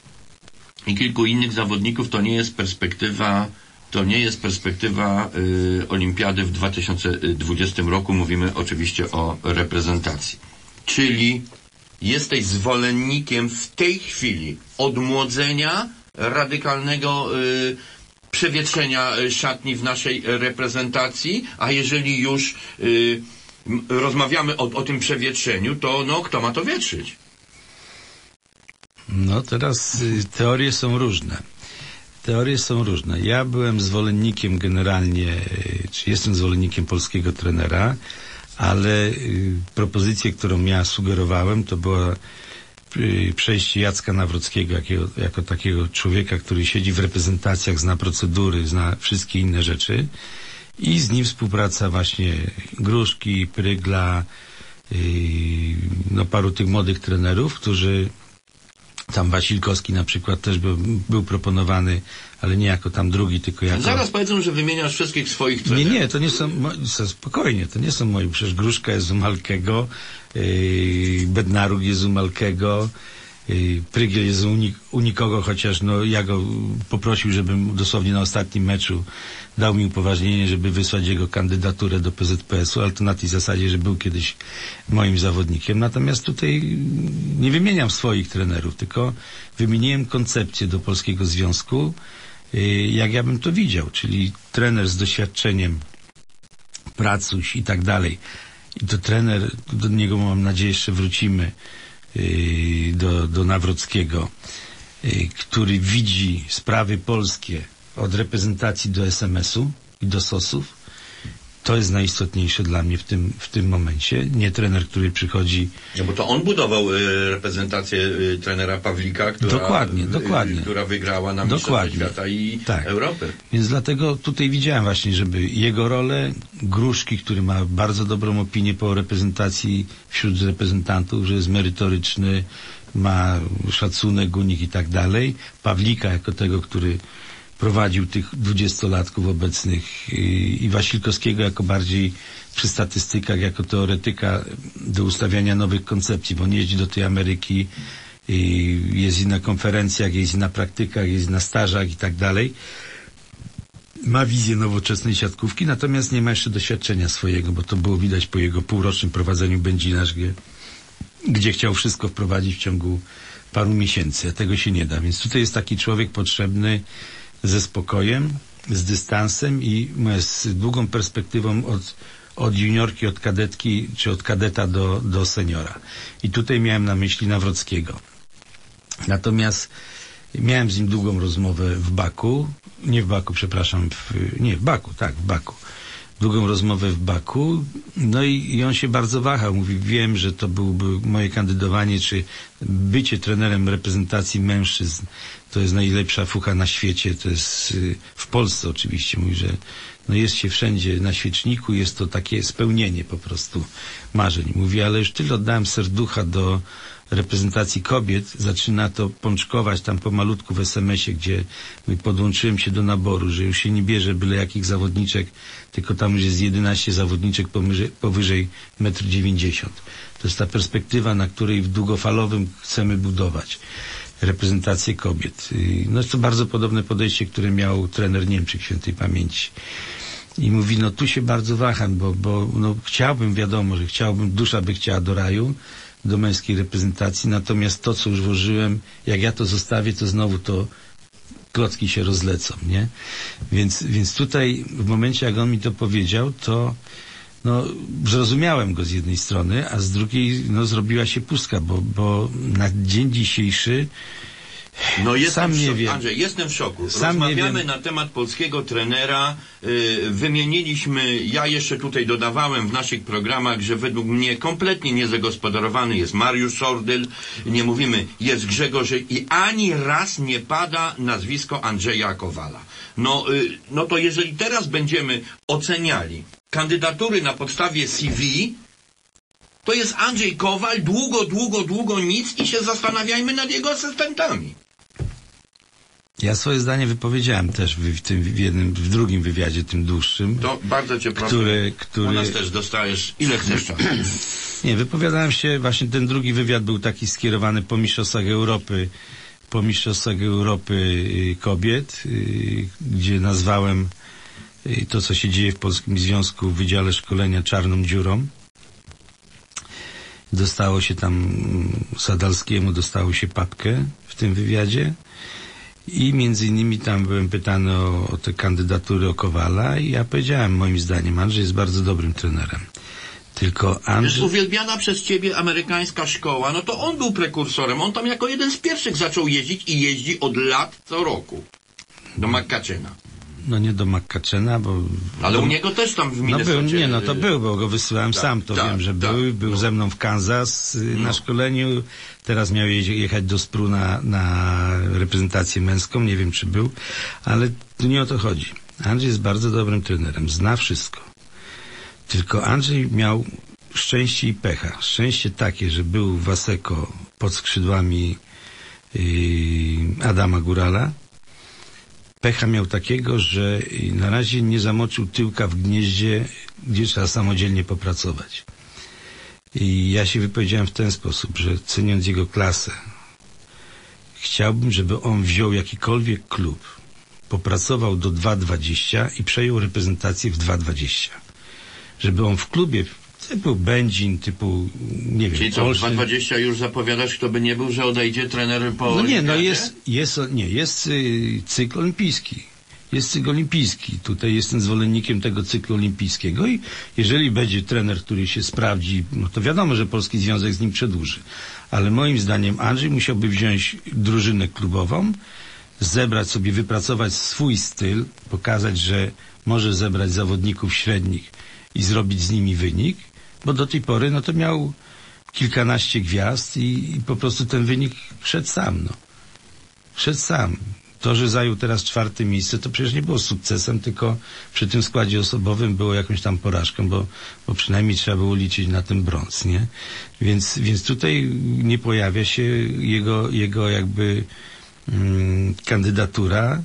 Speaker 2: i kilku innych zawodników to nie jest perspektywa to nie jest perspektywa yy, Olimpiady w dwa tysiące dwudziestym roku. Mówimy oczywiście o reprezentacji. Czyli jesteś zwolennikiem w tej chwili odmłodzenia, radykalnego y, przewietrzenia szatni w naszej reprezentacji, a jeżeli już y, rozmawiamy o, o tym przewietrzeniu, to no, kto ma to wietrzyć?
Speaker 4: No teraz y, teorie są różne. Teorie są różne. Ja byłem zwolennikiem generalnie, y, czy jestem zwolennikiem polskiego trenera, ale y, propozycję, którą ja sugerowałem, to była y, przejście Jacka Nawrockiego jakiego, jako takiego człowieka, który siedzi w reprezentacjach, zna procedury, zna wszystkie inne rzeczy I z nim współpraca właśnie Gruszki, Prygla, yy, no paru tych młodych trenerów, którzy tam Wasilkowski na przykład też był, był proponowany, ale nie jako tam drugi, tylko jako...
Speaker 2: Zaraz powiedzą, że wymieniasz wszystkich swoich
Speaker 4: Nie,
Speaker 2: trenerów.
Speaker 4: nie, to nie są, mo- spokojnie, to nie są moi, przecież Gruszka jest u Malkiego, yy, Bednaruk jest u Malkiego, yy, Prygiel jest u, nik- u nikogo, chociaż no ja go poprosił, żebym dosłownie na ostatnim meczu dał mi upoważnienie, żeby wysłać jego kandydaturę do P Z P S u, ale to na tej zasadzie, że był kiedyś moim zawodnikiem. Natomiast tutaj nie wymieniam swoich trenerów, tylko wymieniłem koncepcję do Polskiego Związku, jak ja bym to widział, czyli trener z doświadczeniem, pracuś i tak dalej. I to trener, do niego mam nadzieję jeszcze wrócimy, do, do Nawrockiego, który widzi sprawy polskie od reprezentacji do es em esu i do sosów. To jest najistotniejsze dla mnie w tym, w tym momencie. Nie trener, który przychodzi...
Speaker 2: No bo to on budował y, reprezentację y, trenera Pawlika, która,
Speaker 4: Dokładnie,
Speaker 2: y,
Speaker 4: dokładnie.
Speaker 2: która wygrała na Mistrzostwach Świata i
Speaker 4: tak.
Speaker 2: Europy.
Speaker 4: Więc dlatego tutaj widziałem właśnie, żeby jego rolę, Gruszki, który ma bardzo dobrą opinię po reprezentacji wśród reprezentantów, że jest merytoryczny, ma szacunek, unik i tak dalej. Pawlika jako tego, który prowadził tych dwudziestolatków obecnych i Wasilkowskiego jako bardziej przy statystykach, jako teoretyka do ustawiania nowych koncepcji, bo on jeździ do tej Ameryki, jest i na konferencjach, jest i na praktykach, jest i na stażach i tak dalej. Ma wizję nowoczesnej siatkówki, natomiast nie ma jeszcze doświadczenia swojego, bo to było widać po jego półrocznym prowadzeniu Będzinasz, gdzie, gdzie chciał wszystko wprowadzić w ciągu paru miesięcy, a tego się nie da. Więc tutaj jest taki człowiek potrzebny ze spokojem, z dystansem i z długą perspektywą od, od juniorki, od kadetki, czy od kadeta do, do seniora. I tutaj miałem na myśli Nawrockiego. Natomiast miałem z nim długą rozmowę w Baku, nie w Baku, przepraszam, w, nie, w Baku, tak, w Baku. Długą rozmowę w Baku, no i, i on się bardzo wahał. Mówi, wiem, że to byłby moje kandydowanie, czy bycie trenerem reprezentacji mężczyzn, to jest najlepsza fucha na świecie, to jest y, w Polsce oczywiście. Mówi, że no jest się wszędzie na świeczniku, jest to takie spełnienie po prostu marzeń. Mówi, ale już tyle oddałem serducha do reprezentacji kobiet, zaczyna to pączkować tam pomalutku w es em esie, gdzie podłączyłem się do naboru, że już się nie bierze byle jakich zawodniczek, tylko tam już jest jedenaście zawodniczek powyżej, powyżej metr dziewięćdziesiąt. To jest ta perspektywa, na której w długofalowym chcemy budować reprezentację kobiet. No jest to bardzo podobne podejście, które miał trener Niemczyk świętej pamięci. I mówi, no tu się bardzo waham, bo, bo no, chciałbym, wiadomo, że chciałbym, dusza by chciała do raju, do męskiej reprezentacji, natomiast to, co już włożyłem, jak ja to zostawię, to znowu to klocki się rozlecą, nie? Więc, więc tutaj w momencie, jak on mi to powiedział, to no, zrozumiałem go z jednej strony, a z drugiej no, zrobiła się pustka, bo, bo na dzień dzisiejszy
Speaker 2: No jestem
Speaker 4: sam
Speaker 2: w
Speaker 4: nie
Speaker 2: szoku.
Speaker 4: wiem.
Speaker 2: Andrzej, jestem w szoku.
Speaker 4: Sam
Speaker 2: Rozmawiamy
Speaker 4: nie wiem.
Speaker 2: na temat polskiego trenera. Yy, wymieniliśmy, ja jeszcze tutaj dodawałem w naszych programach, że według mnie kompletnie niezagospodarowany jest Mariusz Sordyl. Nie mówimy, jest Grzegorz i ani raz nie pada nazwisko Andrzeja Kowala. No, yy, no to jeżeli teraz będziemy oceniali kandydatury na podstawie C V, to jest Andrzej Kowal, długo, długo, długo nic i się zastanawiajmy nad jego asystentami.
Speaker 4: Ja swoje zdanie wypowiedziałem też w, w tym w jednym, w drugim wywiadzie, tym dłuższym.
Speaker 2: To bardzo cię proszę.
Speaker 4: Który, który...
Speaker 2: U nas też dostajesz ile chcesz czasu.
Speaker 4: Nie, wypowiadałem się, właśnie ten drugi wywiad był taki skierowany po Mistrzostwach Europy, po Mistrzostwach Europy y, kobiet, y, gdzie nazwałem y, to, co się dzieje w Polskim Związku w Wydziale Szkolenia czarną dziurą. Dostało się tam Sadalskiemu, dostało się papkę w tym wywiadzie i między innymi tam byłem pytany o, o te kandydatury o Kowala i ja powiedziałem, moim zdaniem, Andrzej jest bardzo dobrym trenerem. Tylko Andrzej...
Speaker 2: Jest uwielbiana przez ciebie amerykańska szkoła, no to on był prekursorem, on tam jako jeden z pierwszych zaczął jeździć i jeździ od lat co roku do McCutcheona.
Speaker 4: No nie do McCutcheona, bo...
Speaker 2: Ale
Speaker 4: bo...
Speaker 2: u niego też tam w
Speaker 4: No
Speaker 2: Minnesocie...
Speaker 4: był, nie, no to był, bo go wysyłałem
Speaker 2: tak,
Speaker 4: sam, to
Speaker 2: tak,
Speaker 4: wiem, że
Speaker 2: tak,
Speaker 4: był, był
Speaker 2: no.
Speaker 4: ze mną w Kansas y,
Speaker 2: No.
Speaker 4: na szkoleniu, teraz miał je, jechać do Spru na, na reprezentację męską, nie wiem czy był, ale tu nie o to chodzi. Andrzej jest bardzo dobrym trenerem, zna wszystko. Tylko Andrzej miał szczęście i pecha. Szczęście takie, że był Waseko pod skrzydłami yy, Adama Górala. Pecha miał takiego, że na razie nie zamoczył tyłka w gnieździe, gdzie trzeba samodzielnie popracować. I ja się wypowiedziałem w ten sposób, że ceniąc jego klasę, chciałbym, żeby on wziął jakikolwiek klub, popracował do dwa dwadzieścia i przejął reprezentację w dwa dwadzieścia. Żeby on w klubie typu Będzin, typu, nie wiem...
Speaker 2: Czyli co, w dwa dwadzieścia już zapowiadasz, kto by nie był, że odejdzie trener po
Speaker 4: No nie,
Speaker 2: olimpiadzie?
Speaker 4: no jest, jest, nie, jest y, cykl olimpijski. Jest cykl olimpijski. Tutaj jestem zwolennikiem tego cyklu olimpijskiego i jeżeli będzie trener, który się sprawdzi, no to wiadomo, że Polski Związek z nim przedłuży. Ale moim zdaniem Andrzej musiałby wziąć drużynę klubową, zebrać sobie, wypracować swój styl, pokazać, że może zebrać zawodników średnich i zrobić z nimi wynik, bo do tej pory no to miał kilkanaście gwiazd i, i po prostu ten wynik szedł sam. No. Szedł sam. To, że zajął teraz czwarte miejsce, to przecież nie było sukcesem, tylko przy tym składzie osobowym było jakąś tam porażką, bo, bo przynajmniej trzeba było liczyć na ten brąz, nie? Więc, więc tutaj nie pojawia się jego, jego jakby mm, kandydatura,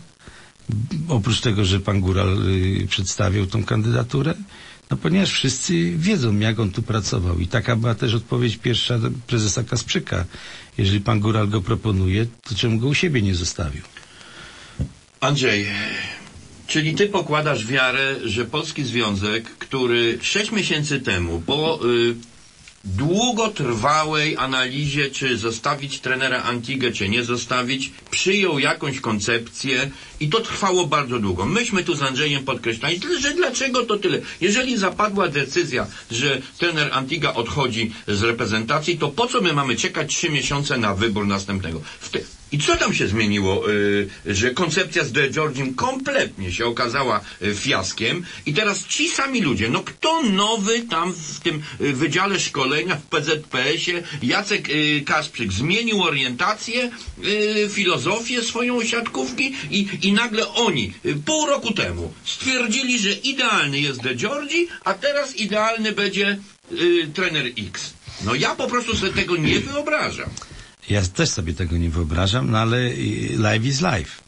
Speaker 4: oprócz tego, że pan Góral y, przedstawił tą kandydaturę, no ponieważ wszyscy wiedzą, jak on tu pracował. I taka była też odpowiedź pierwsza prezesa Kasprzyka. Jeżeli pan Góral go proponuje, to czemu go u siebie nie zostawił?
Speaker 2: Andrzej, czyli ty pokładasz wiarę, że Polski Związek, który sześć miesięcy temu po y, długotrwałej analizie, czy zostawić trenera Antigę, czy nie zostawić, przyjął jakąś koncepcję i to trwało bardzo długo. Myśmy tu z Andrzejem podkreślali, że dlaczego to tyle. Jeżeli zapadła decyzja, że trener Antiga odchodzi z reprezentacji, to po co my mamy czekać trzy miesiące na wybór następnego? W te... I co tam się zmieniło, yy, że koncepcja z De Giorgim kompletnie się okazała yy, fiaskiem i teraz ci sami ludzie, no kto nowy tam w tym yy, Wydziale Szkolenia w P Z P S-ie, Jacek yy, Kasprzyk zmienił orientację, yy, filozofię swoją siatkówki i, i nagle oni yy, pół roku temu stwierdzili, że idealny jest De Giorgi, a teraz idealny będzie yy, trener X. No ja po prostu sobie tego nie wyobrażam.
Speaker 4: Ja też sobie tego nie wyobrażam, no ale life is life.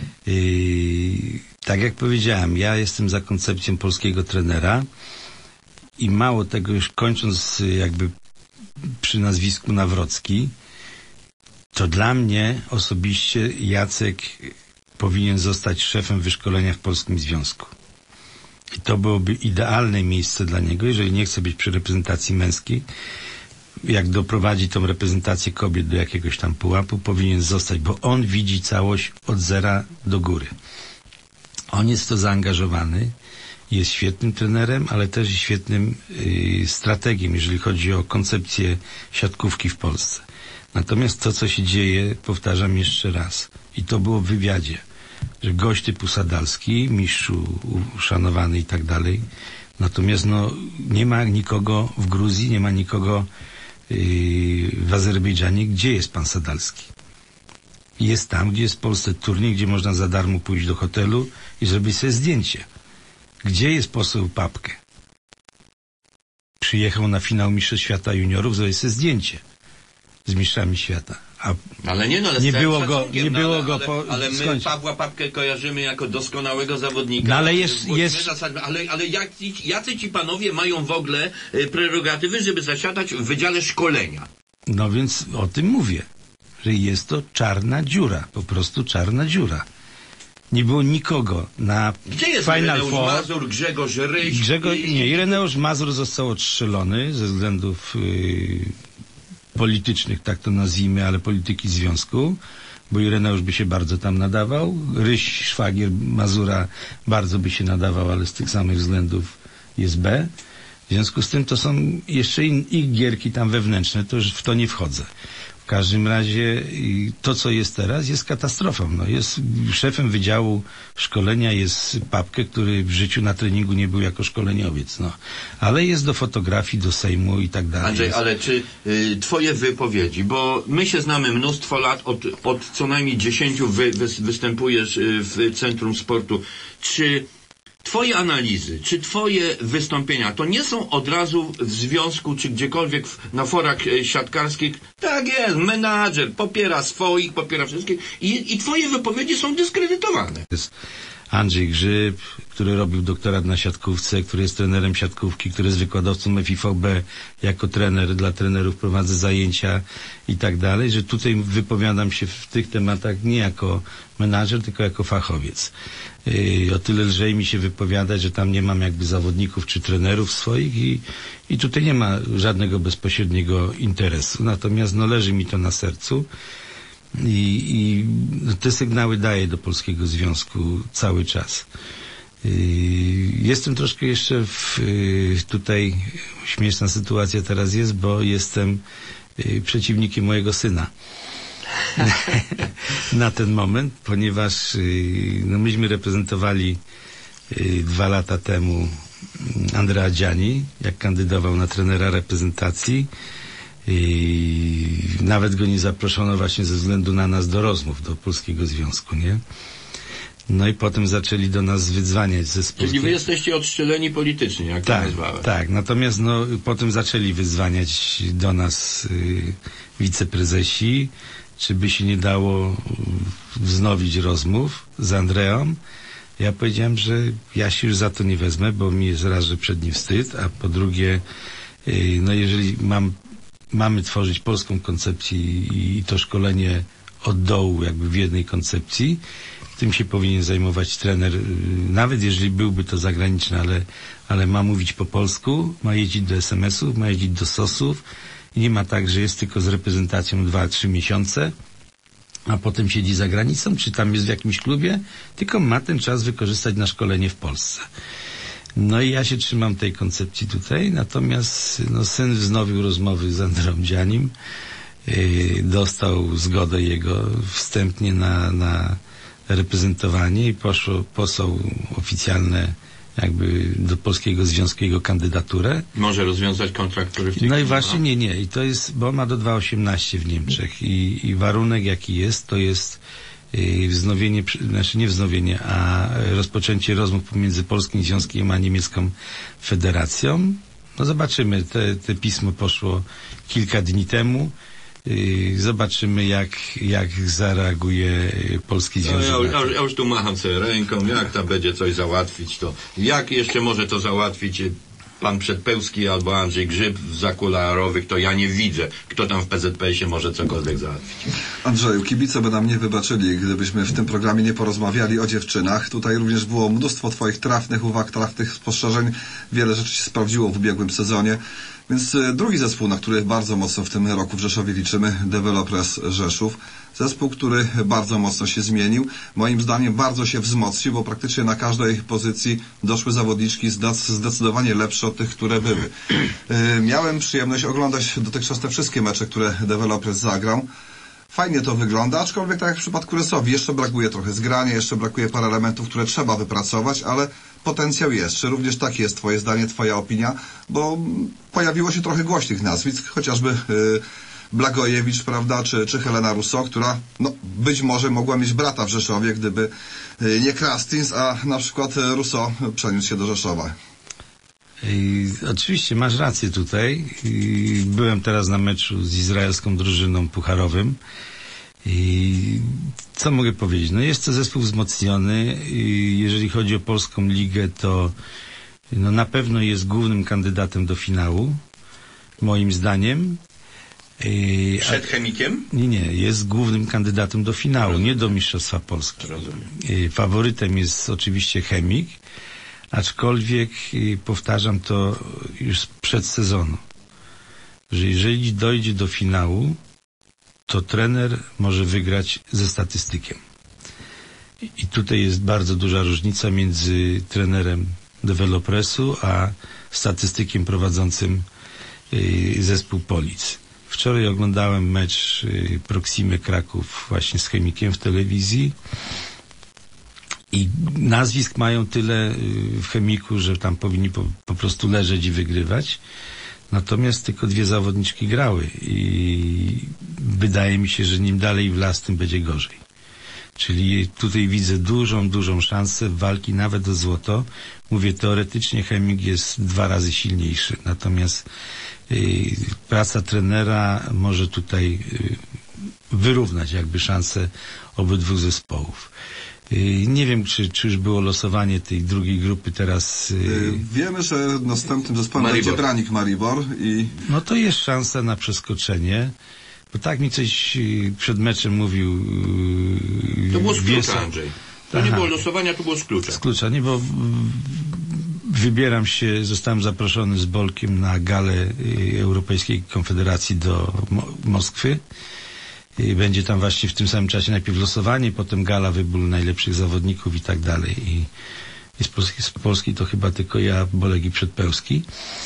Speaker 4: I, tak jak powiedziałem, ja jestem za koncepcją polskiego trenera i mało tego, już kończąc jakby przy nazwisku Nawrocki, to dla mnie osobiście Jacek powinien zostać szefem wyszkolenia w Polskim Związku. I to byłoby idealne miejsce dla niego, jeżeli nie chce być przy reprezentacji męskiej. Jak doprowadzi tą reprezentację kobiet do jakiegoś tam pułapu, powinien zostać, bo on widzi całość od zera do góry. On jest w to zaangażowany, jest świetnym trenerem, ale też świetnym yy, strategiem, jeżeli chodzi o koncepcję siatkówki w Polsce. Natomiast to, co się dzieje, powtarzam jeszcze raz, i to było w wywiadzie, że gość typu Sadalski, mistrzu uszanowany i tak dalej, natomiast no, nie ma nikogo w Gruzji, nie ma nikogo w Azerbejdżanie, gdzie jest pan Sadalski. Jest tam, gdzie jest w Polsce turniej, gdzie można za darmo pójść do hotelu i zrobić sobie zdjęcie. Gdzie jest poseł Papke? Przyjechał na finał Mistrzostw Świata Juniorów, zrobić sobie zdjęcie z mistrzami świata. A
Speaker 2: ale nie, no, ale
Speaker 4: nie było go, nie
Speaker 2: no,
Speaker 4: było
Speaker 2: ale,
Speaker 4: go
Speaker 2: ale,
Speaker 4: po,
Speaker 2: ale my
Speaker 4: skończyć.
Speaker 2: Pawła Papkę kojarzymy jako doskonałego zawodnika.
Speaker 4: No, ale jest, jest...
Speaker 2: Zasad, ale, ale jak, jacy ci panowie mają w ogóle y, prerogatywy, żeby zasiadać w Wydziale Szkolenia?
Speaker 4: No więc o tym mówię, że jest to czarna dziura, po prostu czarna dziura. Nie było nikogo na
Speaker 2: Gdzie jest
Speaker 4: Final
Speaker 2: Ireneusz
Speaker 4: Four.
Speaker 2: Mazur, Grzegorz Ryś?
Speaker 4: Grzegorz,
Speaker 2: i...
Speaker 4: nie, Ireneusz Mazur został odstrzelony ze względów yy, politycznych, tak to nazwijmy, ale polityki związku, bo Ireneusz by się bardzo tam nadawał. Ryś, szwagier Mazura, bardzo by się nadawał, ale z tych samych względów jest B. W związku z tym to są jeszcze in, ich gierki tam wewnętrzne, to już w to nie wchodzę. W każdym razie to, co jest teraz, jest katastrofą. No, jest szefem Wydziału Szkolenia jest Papke, który w życiu na treningu nie był jako szkoleniowiec. No. Ale jest do fotografii, do Sejmu i tak dalej.
Speaker 2: Andrzej,
Speaker 4: jest...
Speaker 2: ale czy y, twoje wypowiedzi, bo my się znamy mnóstwo lat, od, od co najmniej dziesięciu wy, wy, występujesz y, w Centrum Sportu. Czy Twoje analizy, czy twoje wystąpienia, to nie są od razu w związku, czy gdziekolwiek w, na forach e, siatkarskich. Tak jest, menadżer popiera swoich, popiera wszystkich i, i twoje wypowiedzi są dyskredytowane.
Speaker 4: Jest Andrzej Grzyb, który robił doktorat na siatkówce, który jest trenerem siatkówki, który jest wykładowcą F I V B, jako trener dla trenerów prowadzę zajęcia i tak dalej, że tutaj wypowiadam się w tych tematach nie jako menadżer, tylko jako fachowiec. Yy, o tyle lżej mi się wypowiadać, że tam nie mam jakby zawodników czy trenerów swoich i, i tutaj nie ma żadnego bezpośredniego interesu. Natomiast no, leży mi to na sercu. I, i te sygnały daję do Polskiego Związku cały czas. Yy, jestem troszkę jeszcze w, yy, tutaj śmieszna sytuacja teraz jest, bo jestem yy, przeciwnikiem mojego syna na ten moment, ponieważ yy, no myśmy reprezentowali yy, dwa lata temu Andrea Gianni, jak kandydował na trenera reprezentacji. I nawet go nie zaproszono właśnie ze względu na nas do rozmów do Polskiego Związku, nie? No i potem zaczęli do nas wydzwaniać ze
Speaker 2: Czyli
Speaker 4: Polskiego...
Speaker 2: wy jesteście odstrzeleni politycznie, jak
Speaker 4: tak,
Speaker 2: to nazwałem.
Speaker 4: Tak, natomiast no, potem zaczęli wydzwaniać do nas y, wiceprezesi, czy by się nie dało wznowić rozmów z Andreą. Ja powiedziałem, że ja się już za to nie wezmę, bo mi jest raz, że przed nim wstyd, a po drugie, y, no jeżeli mam mamy tworzyć polską koncepcję i to szkolenie od dołu jakby w jednej koncepcji. Tym się powinien zajmować trener, nawet jeżeli byłby to zagraniczny, ale, ale ma mówić po polsku, ma jeździć do es em esów, ma jeździć do sosów i nie ma tak, że jest tylko z reprezentacją dwa trzy miesiące, a potem siedzi za granicą, czy tam jest w jakimś klubie, tylko ma ten czas wykorzystać na szkolenie w Polsce. No i ja się trzymam tej koncepcji tutaj, natomiast no, syn wznowił rozmowy z Andreą Giannim, yy, dostał zgodę jego wstępnie na, na reprezentowanie i poszło, posłał oficjalne jakby do Polskiego Związku jego kandydaturę.
Speaker 2: Może rozwiązać kontrakt, który w tej
Speaker 4: No i
Speaker 2: chwili
Speaker 4: właśnie
Speaker 2: ma?
Speaker 4: nie, nie. I to jest, bo on ma do dwa osiemnaście w Niemczech i, i warunek jaki jest, to jest wznowienie, znaczy nie wznowienie, a rozpoczęcie rozmów pomiędzy Polskim Związkiem a Niemiecką Federacją. No zobaczymy, te, te pismo poszło kilka dni temu. Zobaczymy, jak, jak zareaguje Polski Związek.
Speaker 2: No, ja, ja, ja już tu macham sobie ręką, jak tam będzie coś załatwić, to jak jeszcze może to załatwić pan Przedpełski albo Andrzej Grzyb w zakularowych, to ja nie widzę, kto tam w P Z P S ie może cokolwiek załatwić.
Speaker 3: Andrzeju, kibice by nam nie wybaczyli, gdybyśmy w tym programie nie porozmawiali o dziewczynach. Tutaj również było mnóstwo twoich trafnych uwag, trafnych spostrzeżeń. Wiele rzeczy się sprawdziło w ubiegłym sezonie. Więc drugi zespół, na który bardzo mocno w tym roku w Rzeszowie liczymy, Developers Rzeszów. Zespół, który bardzo mocno się zmienił. Moim zdaniem bardzo się wzmocnił, bo praktycznie na każdej pozycji doszły zawodniczki zdecydowanie lepsze od tych, które były. Miałem przyjemność oglądać dotychczas te wszystkie mecze, które Developers zagrał. Fajnie to wygląda, aczkolwiek tak jak w przypadku Rysowi, jeszcze brakuje trochę zgrania, jeszcze brakuje parę elementów, które trzeba wypracować, ale potencjał jest. Czy również takie jest twoje zdanie, twoja opinia? Bo pojawiło się trochę głośnych nazwisk, chociażby yy, Blagojewicz, prawda, czy, czy Helena Rousseau, która no, być może mogła mieć brata w Rzeszowie, gdyby yy, nie Krastins, a na przykład Rousseau przeniósł się do Rzeszowa.
Speaker 4: I, oczywiście masz rację tutaj. I byłem teraz na meczu z izraelską drużyną pucharowym. I co mogę powiedzieć? No jest to zespół wzmocniony. I jeżeli chodzi o polską ligę, to no na pewno jest głównym kandydatem do finału, moim zdaniem. I,
Speaker 2: Przed Chemikiem?
Speaker 4: Nie, nie, jest głównym kandydatem do finału,
Speaker 2: Rozumiem.
Speaker 4: nie do Mistrzostwa Polski.
Speaker 2: Rozumiem.
Speaker 4: I faworytem jest oczywiście Chemik, aczkolwiek i powtarzam to już przed sezonu, że jeżeli dojdzie do finału, to trener może wygrać ze statystykiem. I tutaj jest bardzo duża różnica między trenerem Developresu a statystykiem prowadzącym y, zespół Polic. Wczoraj oglądałem mecz y, Proximy Kraków właśnie z Chemikiem w telewizji. I nazwisk mają tyle w Chemiku, że tam powinni po, po prostu leżeć i wygrywać. Natomiast tylko dwie zawodniczki grały i wydaje mi się, że nim dalej w las, tym będzie gorzej. Czyli tutaj widzę dużą, dużą szansę walki nawet o złoto. Mówię, teoretycznie chemik jest dwa razy silniejszy, natomiast y, praca trenera może tutaj y, wyrównać jakby szanse obydwu zespołów. Y, nie wiem, czy, czy już było losowanie tej drugiej grupy teraz.
Speaker 3: Y, Wiemy, że następnym zespołem
Speaker 2: Maribor.
Speaker 3: będzie Branik Maribor i
Speaker 4: No to jest szansa na przeskoczenie. Bo tak mi coś y, przed meczem mówił y,
Speaker 2: To było z
Speaker 4: Wiesa.
Speaker 2: klucza, Andrzej. To nie
Speaker 4: Aha.
Speaker 2: było losowania, to było z klucza.
Speaker 4: Z klucza, nie, bo w- wybieram się, zostałem zaproszony z Bolkiem na galę y, Europejskiej Konfederacji do Mo- Moskwy. I będzie tam właśnie w tym samym czasie najpierw losowanie, potem gala, wybór najlepszych zawodników i tak dalej. I, i z, Polski, z Polski to chyba tylko ja, Bolek i Przedpełski.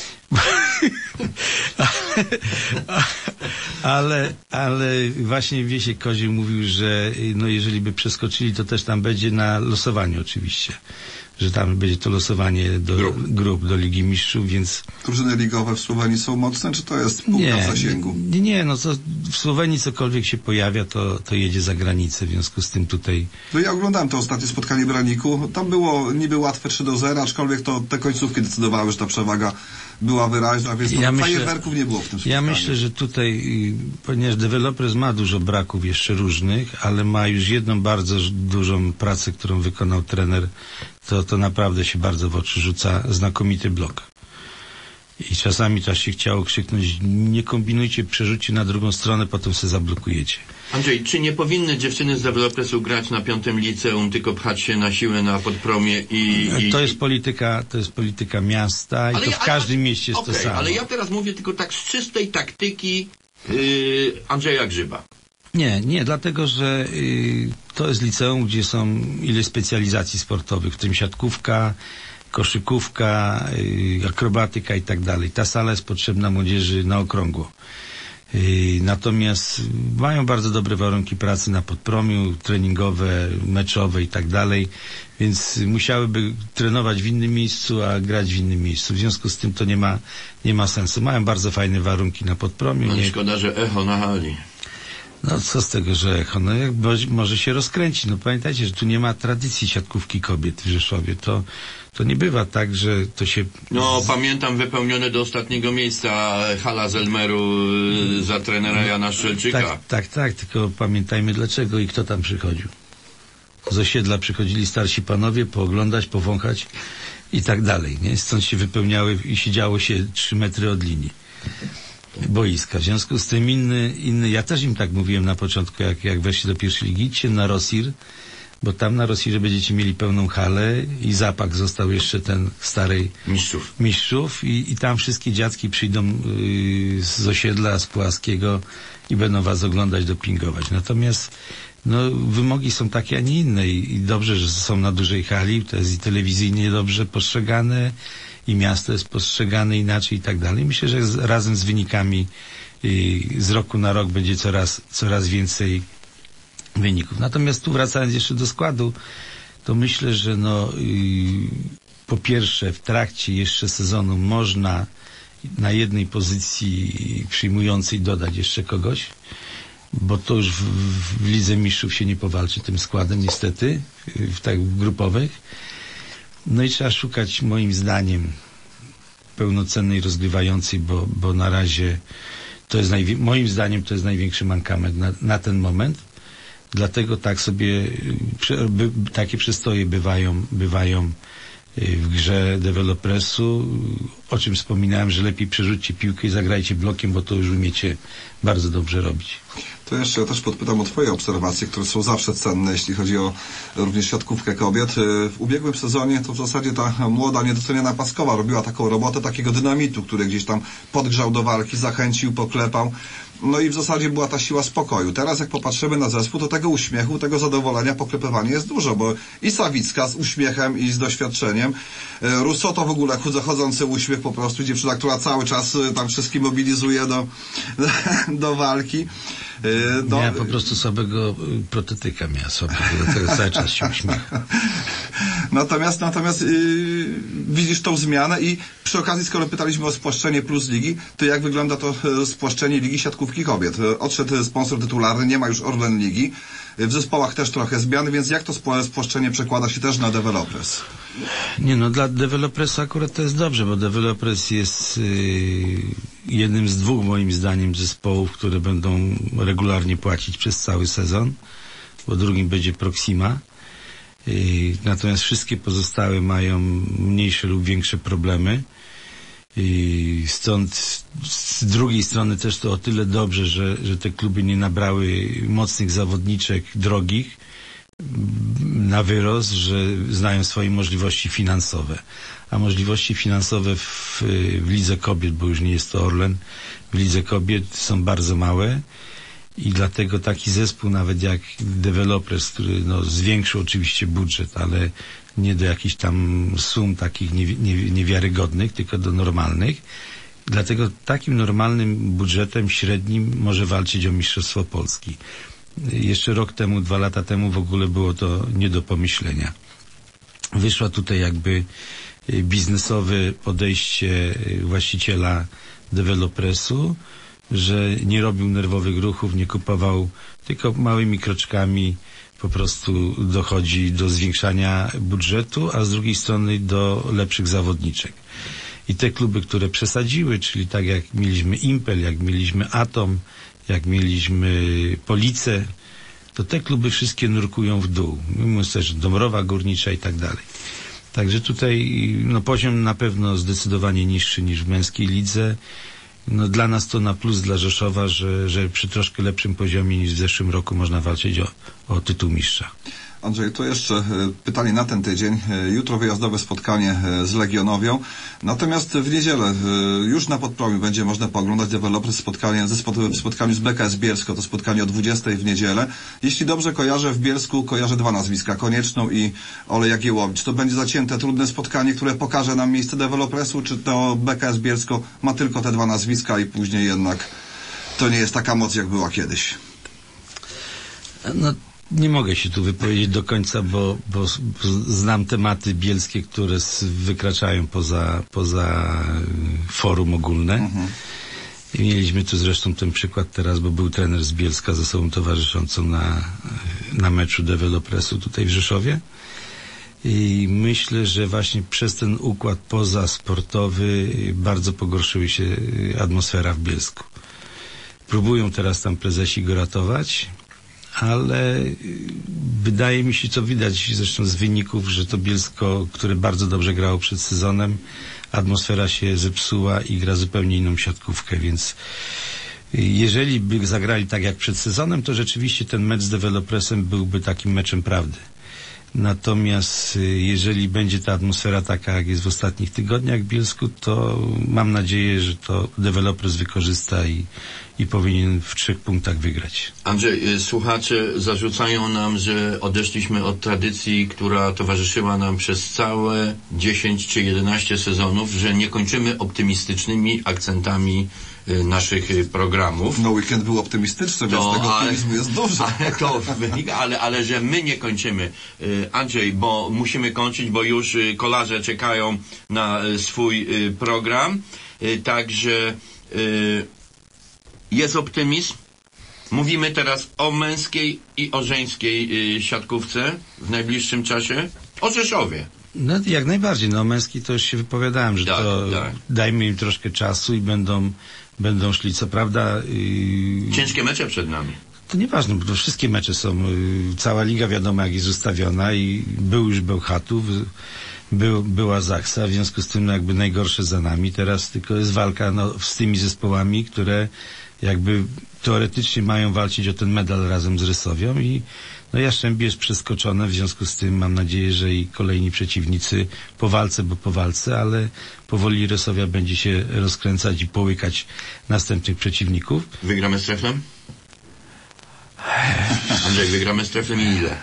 Speaker 4: ale, ale właśnie Wiesiek Kozieł mówił, że no jeżeli by przeskoczyli, to też tam będzie na losowanie oczywiście. Że tam będzie to losowanie do
Speaker 2: Grup.
Speaker 4: grup do Ligi Mistrzów, więc
Speaker 3: drużyny ligowe w Słowenii są mocne, czy to jest półka
Speaker 4: nie,
Speaker 3: w zasięgu?
Speaker 4: nie, nie, no to w Słowenii cokolwiek się pojawia, to, to jedzie za granicę, w związku z tym tutaj
Speaker 3: No ja oglądałem to ostatnie spotkanie Braniku. Tam było niby łatwe trzy do zera, aczkolwiek to te końcówki decydowały, że ta przewaga była wyraźna, więc
Speaker 4: Ja
Speaker 3: ja
Speaker 4: myślę-
Speaker 3: fajerwerków nie było w tym spotkaniu.
Speaker 4: ja myślę, że tutaj, y, ponieważ Developers ma dużo braków jeszcze różnych, ale ma już jedną bardzo ż- dużą pracę, którą wykonał trener, to, to naprawdę się bardzo w oczy rzuca znakomity blok. I czasami to aż się chciało krzyknąć, nie kombinujcie, przerzućcie na drugą stronę, potem se zablokujecie.
Speaker 2: Andrzej, czy nie powinny dziewczyny z dewelopersu grać na piątym liceum, tylko pchać się na siłę na podpromie i... i
Speaker 4: To jest polityka, to jest polityka miasta i to
Speaker 2: ja-
Speaker 4: w każdym mieście jest
Speaker 2: okej,
Speaker 4: to samo.
Speaker 2: ale ja teraz mówię tylko tak z czystej taktyki yy, Andrzeja Grzyba.
Speaker 4: Nie, nie, dlatego, że y, to jest liceum, gdzie są ileś specjalizacji sportowych, w tym siatkówka, koszykówka, y, akrobatyka i tak dalej. Ta sala jest potrzebna młodzieży na okrągło. Y, natomiast mają bardzo dobre warunki pracy na podpromiu, treningowe, meczowe i tak dalej, więc musiałyby trenować w innym miejscu, a grać w innym miejscu. W związku z tym to nie ma, nie ma sensu. Mają bardzo fajne warunki na podpromiu.
Speaker 2: No
Speaker 4: Nie,
Speaker 2: szkoda, że echo na hali.
Speaker 4: no co z tego, że echo? No jak bo- może się rozkręci. No pamiętajcie, że tu nie ma tradycji siatkówki kobiet w Rzeszowie. To, to nie bywa tak, że to się...
Speaker 2: No, pamiętam wypełnione do ostatniego miejsca hala z Elmeru yy, za trenera Jana Szczelczyka.
Speaker 4: Tak, tak, tak, tylko pamiętajmy dlaczego i kto tam przychodził. Z osiedla przychodzili starsi panowie pooglądać, powąchać i tak dalej, nie? Stąd się wypełniały i siedziało się trzy metry od linii boiska. W związku z tym inny, inny, ja też im tak mówiłem na początku, jak, jak weszli do pierwszej ligi, idźcie na Rosir, bo tam na Rosirze będziecie mieli pełną halę i zapak został jeszcze ten starej
Speaker 2: Mistrzów.
Speaker 4: mistrzów i, i tam wszystkie dziadki przyjdą yy, z osiedla, z Pułaskiego i będą was oglądać, dopingować. Natomiast no, wymogi są takie, a nie inne i, i dobrze, że są na dużej hali, to jest i telewizyjnie dobrze postrzegane i miasto jest postrzegane inaczej i tak dalej. Myślę, że z, razem z wynikami yy, z roku na rok będzie coraz, coraz więcej wyników. Natomiast tu wracając jeszcze do składu, to myślę, że no yy, po pierwsze w trakcie jeszcze sezonu można na jednej pozycji przyjmującej dodać jeszcze kogoś, bo to już w, w Lidze Mistrzów się nie powalczy tym składem niestety, w tak grupowych. No i trzeba szukać moim zdaniem pełnocennej rozgrywającej, bo, bo na razie to jest najwi- moim zdaniem to jest największy mankament na, na ten moment. Dlatego tak sobie y, prze- by, takie przystoje bywają, bywają y, w grze dewelopresu, o czym wspominałem, że lepiej przerzućcie piłkę i zagrajcie blokiem, bo to już umiecie bardzo dobrze robić.
Speaker 3: To jeszcze ja też podpytam o twoje obserwacje, które są zawsze cenne, jeśli chodzi o również siatkówkę kobiet. W ubiegłym sezonie to w zasadzie ta młoda, niedoceniana Paskowa robiła taką robotę takiego dynamitu, który gdzieś tam podgrzał do walki, zachęcił, poklepał. No i w zasadzie była ta siła spokoju. Teraz jak popatrzymy na zespół, to tego uśmiechu, tego zadowolenia, poklepywania jest dużo, bo i Sawicka z uśmiechem i z doświadczeniem. Russo to w ogóle zachodzący uśmiech po prostu, dziewczyna, która cały czas tam wszystkich mobilizuje do, do walki. No,
Speaker 4: Miała po prostu słabego y, protetyka, miała słabego, dlatego cały czas się uśmiecha.
Speaker 3: Natomiast, natomiast yy, widzisz tą zmianę i przy okazji, skoro pytaliśmy o spłaszczenie plus ligi, to jak wygląda to e, spłaszczenie Ligi Siatkówki Kobiet? E, Odszedł sponsor tytularny, nie ma już Orlen Ligi. W zespołach też trochę zmian, więc jak to spła- spłaszczenie przekłada się też na Developers?
Speaker 4: Nie no, dla Developresa akurat to jest dobrze, bo Developers jest yy, jednym z dwóch moim zdaniem zespołów, które będą regularnie płacić przez cały sezon, bo drugim będzie Proxima. Yy, natomiast wszystkie pozostałe mają mniejsze lub większe problemy. I stąd z drugiej strony też to o tyle dobrze, że, że te kluby nie nabrały mocnych zawodniczek drogich na wyrost, że znają swoje możliwości finansowe. A możliwości finansowe w, w Lidze Kobiet, bo już nie jest to Orlen, w Lidze Kobiet są bardzo małe i dlatego taki zespół nawet jak Developers, który no, zwiększył oczywiście budżet, ale nie do jakichś tam sum takich nie, nie, niewiarygodnych, tylko do normalnych. Dlatego takim normalnym budżetem średnim może walczyć o Mistrzostwo Polski. Jeszcze rok temu, dwa lata temu w ogóle było to nie do pomyślenia. Wyszła tutaj jakby biznesowe podejście właściciela Developresu, że nie robił nerwowych ruchów, nie kupował, tylko małymi kroczkami po prostu dochodzi do zwiększania budżetu, a z drugiej strony do lepszych zawodniczek. I te kluby, które przesadziły, czyli tak jak mieliśmy Impel, jak mieliśmy Atom, jak mieliśmy Police, to te kluby wszystkie nurkują w dół. Mimo też Dąbrowa Górnicza i tak dalej. Także tutaj no, poziom na pewno zdecydowanie niższy niż w męskiej lidze. No, dla nas to na plus dla Rzeszowa, że, że przy troszkę lepszym poziomie niż w zeszłym roku można walczyć o, o tytuł mistrza.
Speaker 3: Andrzej, to jeszcze e, pytanie na ten tydzień. E, jutro wyjazdowe spotkanie e, z Legionowią. Natomiast w niedzielę e, już na Podpromiu będzie można pooglądać Developers spotkanie, ze spot, w spotkaniu z B K S Bielsko. To spotkanie o dwudziestej w niedzielę. Jeśli dobrze kojarzę, w Bielsku kojarzę dwa nazwiska. Konieczną i Olej Jagiełowicz. To będzie zacięte, trudne spotkanie, które pokaże nam miejsce Developersu, czy to B K S Bielsko ma tylko te dwa nazwiska i później jednak to nie jest taka moc, jak była kiedyś?
Speaker 4: No, nie mogę się tu wypowiedzieć do końca, bo, bo, bo znam tematy bielskie, które s- wykraczają poza, poza forum ogólne. Mhm. I mieliśmy tu zresztą ten przykład teraz, bo był trener z Bielska z osobą towarzyszącą na, na meczu Developresu tutaj w Rzeszowie. I myślę, że właśnie przez ten układ pozasportowy bardzo pogorszyła się atmosfera w Bielsku. Próbują teraz tam prezesi go ratować, ale wydaje mi się, co widać zresztą z wyników, że to Bielsko, które bardzo dobrze grało przed sezonem, atmosfera się zepsuła i gra zupełnie inną siatkówkę, więc jeżeli by zagrali tak jak przed sezonem, to rzeczywiście ten mecz z Developresem byłby takim meczem prawdy. Natomiast jeżeli będzie ta atmosfera taka, jak jest w ostatnich tygodniach w Bielsku, to mam nadzieję, że to Developers wykorzysta i, i powinien w trzech punktach wygrać.
Speaker 2: Andrzej, słuchacze zarzucają nam, że odeszliśmy od tradycji, która towarzyszyła nam przez całe dziesięć czy jedenaście sezonów, że nie kończymy optymistycznymi akcentami naszych programów.
Speaker 3: No, weekend był optymistyczny,
Speaker 2: to,
Speaker 3: więc tego
Speaker 2: ale,
Speaker 3: optymizmu jest dużo.
Speaker 2: Ale, to wynika, ale, ale że my nie kończymy. Andrzej, bo musimy kończyć, bo już kolarze czekają na swój program. Także jest optymizm. Mówimy teraz o męskiej i o żeńskiej siatkówce w najbliższym czasie. O Rzeszowie.
Speaker 4: No jak najbardziej. No o męskiej to już się wypowiadałem, że
Speaker 2: tak,
Speaker 4: to
Speaker 2: tak.
Speaker 4: dajmy im troszkę czasu i będą, będą szli. Co prawda... Yy...
Speaker 2: Ciężkie mecze przed nami.
Speaker 4: To nieważne, bo to wszystkie mecze są. Yy, cała liga wiadomo jak jest ustawiona i był już Bełchatów, był, była Zaksa, w związku z tym no, jakby najgorsze za nami. Teraz tylko jest walka no, z tymi zespołami, które jakby teoretycznie mają walczyć o ten medal razem z Rysowią i no Jastrzębie jest przeskoczone, w związku z tym mam nadzieję, że i kolejni przeciwnicy po walce, bo po walce, ale powoli Rysowia będzie się rozkręcać i połykać następnych przeciwników.
Speaker 2: Wygramy z Treflem? Andrzej, wygramy z Treflem i ile?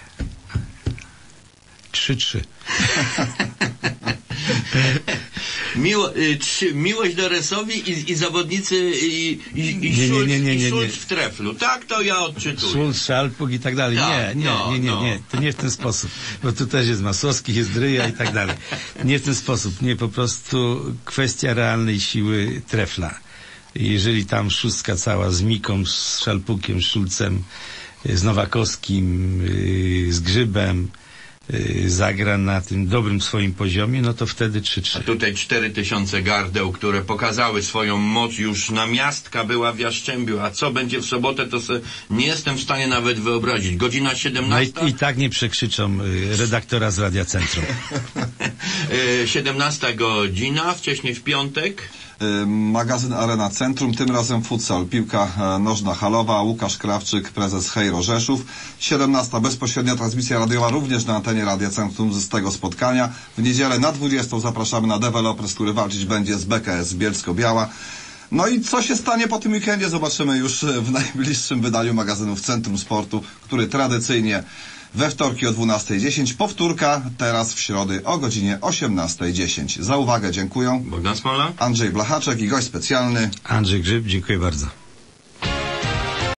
Speaker 4: trzy trzy.
Speaker 2: Miło, y, trzy, Miłość do Resowi i, i zawodnicy i, i, i
Speaker 4: Nie, nie,
Speaker 2: Schulz,
Speaker 4: nie, nie,
Speaker 2: i
Speaker 4: nie,
Speaker 2: Schulz
Speaker 4: nie.
Speaker 2: w treflu. Tak to ja odczytuję.
Speaker 4: Schulz, Szalpuk i tak dalej.
Speaker 2: Tak,
Speaker 4: Nie, nie,
Speaker 2: no,
Speaker 4: nie, nie,
Speaker 2: no.
Speaker 4: nie. To nie w ten sposób. Bo tu też jest Masłowski, jest Dryja i tak dalej. Nie w ten sposób. Nie, po prostu kwestia realnej siły trefla. Jeżeli tam szóstka cała z Miką, z Szalpukiem, z Szulcem, z Nowakowskim, yy, z Grzybem yy, zagra na tym dobrym swoim poziomie, no to wtedy trzy trzy.
Speaker 2: A tutaj cztery tysiące gardeł, które pokazały swoją moc, już namiastka była w Jastrzębiu, a co będzie w sobotę, to se nie jestem w stanie nawet wyobrazić. Godzina
Speaker 4: No
Speaker 2: siedemnasta?
Speaker 4: i, i tak nie przekrzyczą yy, redaktora z Radia Centrum.
Speaker 2: Y, siedemnasta godzina, wcześniej w piątek.
Speaker 3: Y, Magazyn Arena Centrum, tym razem futsal, piłka e, nożna halowa, Łukasz Krawczyk, prezes Hejro Rzeszów. siedemnasta bezpośrednia transmisja radiowa również na antenie Radia Centrum z tego spotkania. W niedzielę na dwudziestą zapraszamy na Developers, który walczyć będzie z B K S Bielsko-Biała. No i co się stanie po tym weekendzie, zobaczymy już w najbliższym wydaniu magazynów Centrum Sportu, który tradycyjnie we wtorki o dwunastej dziesięć, powtórka teraz w środy o godzinie osiemnastej dziesięć. Za uwagę dziękuję.
Speaker 2: Bogdan Smola.
Speaker 3: Andrzej Blachaczek i gość specjalny
Speaker 4: Andrzej Grzyb, dziękuję bardzo.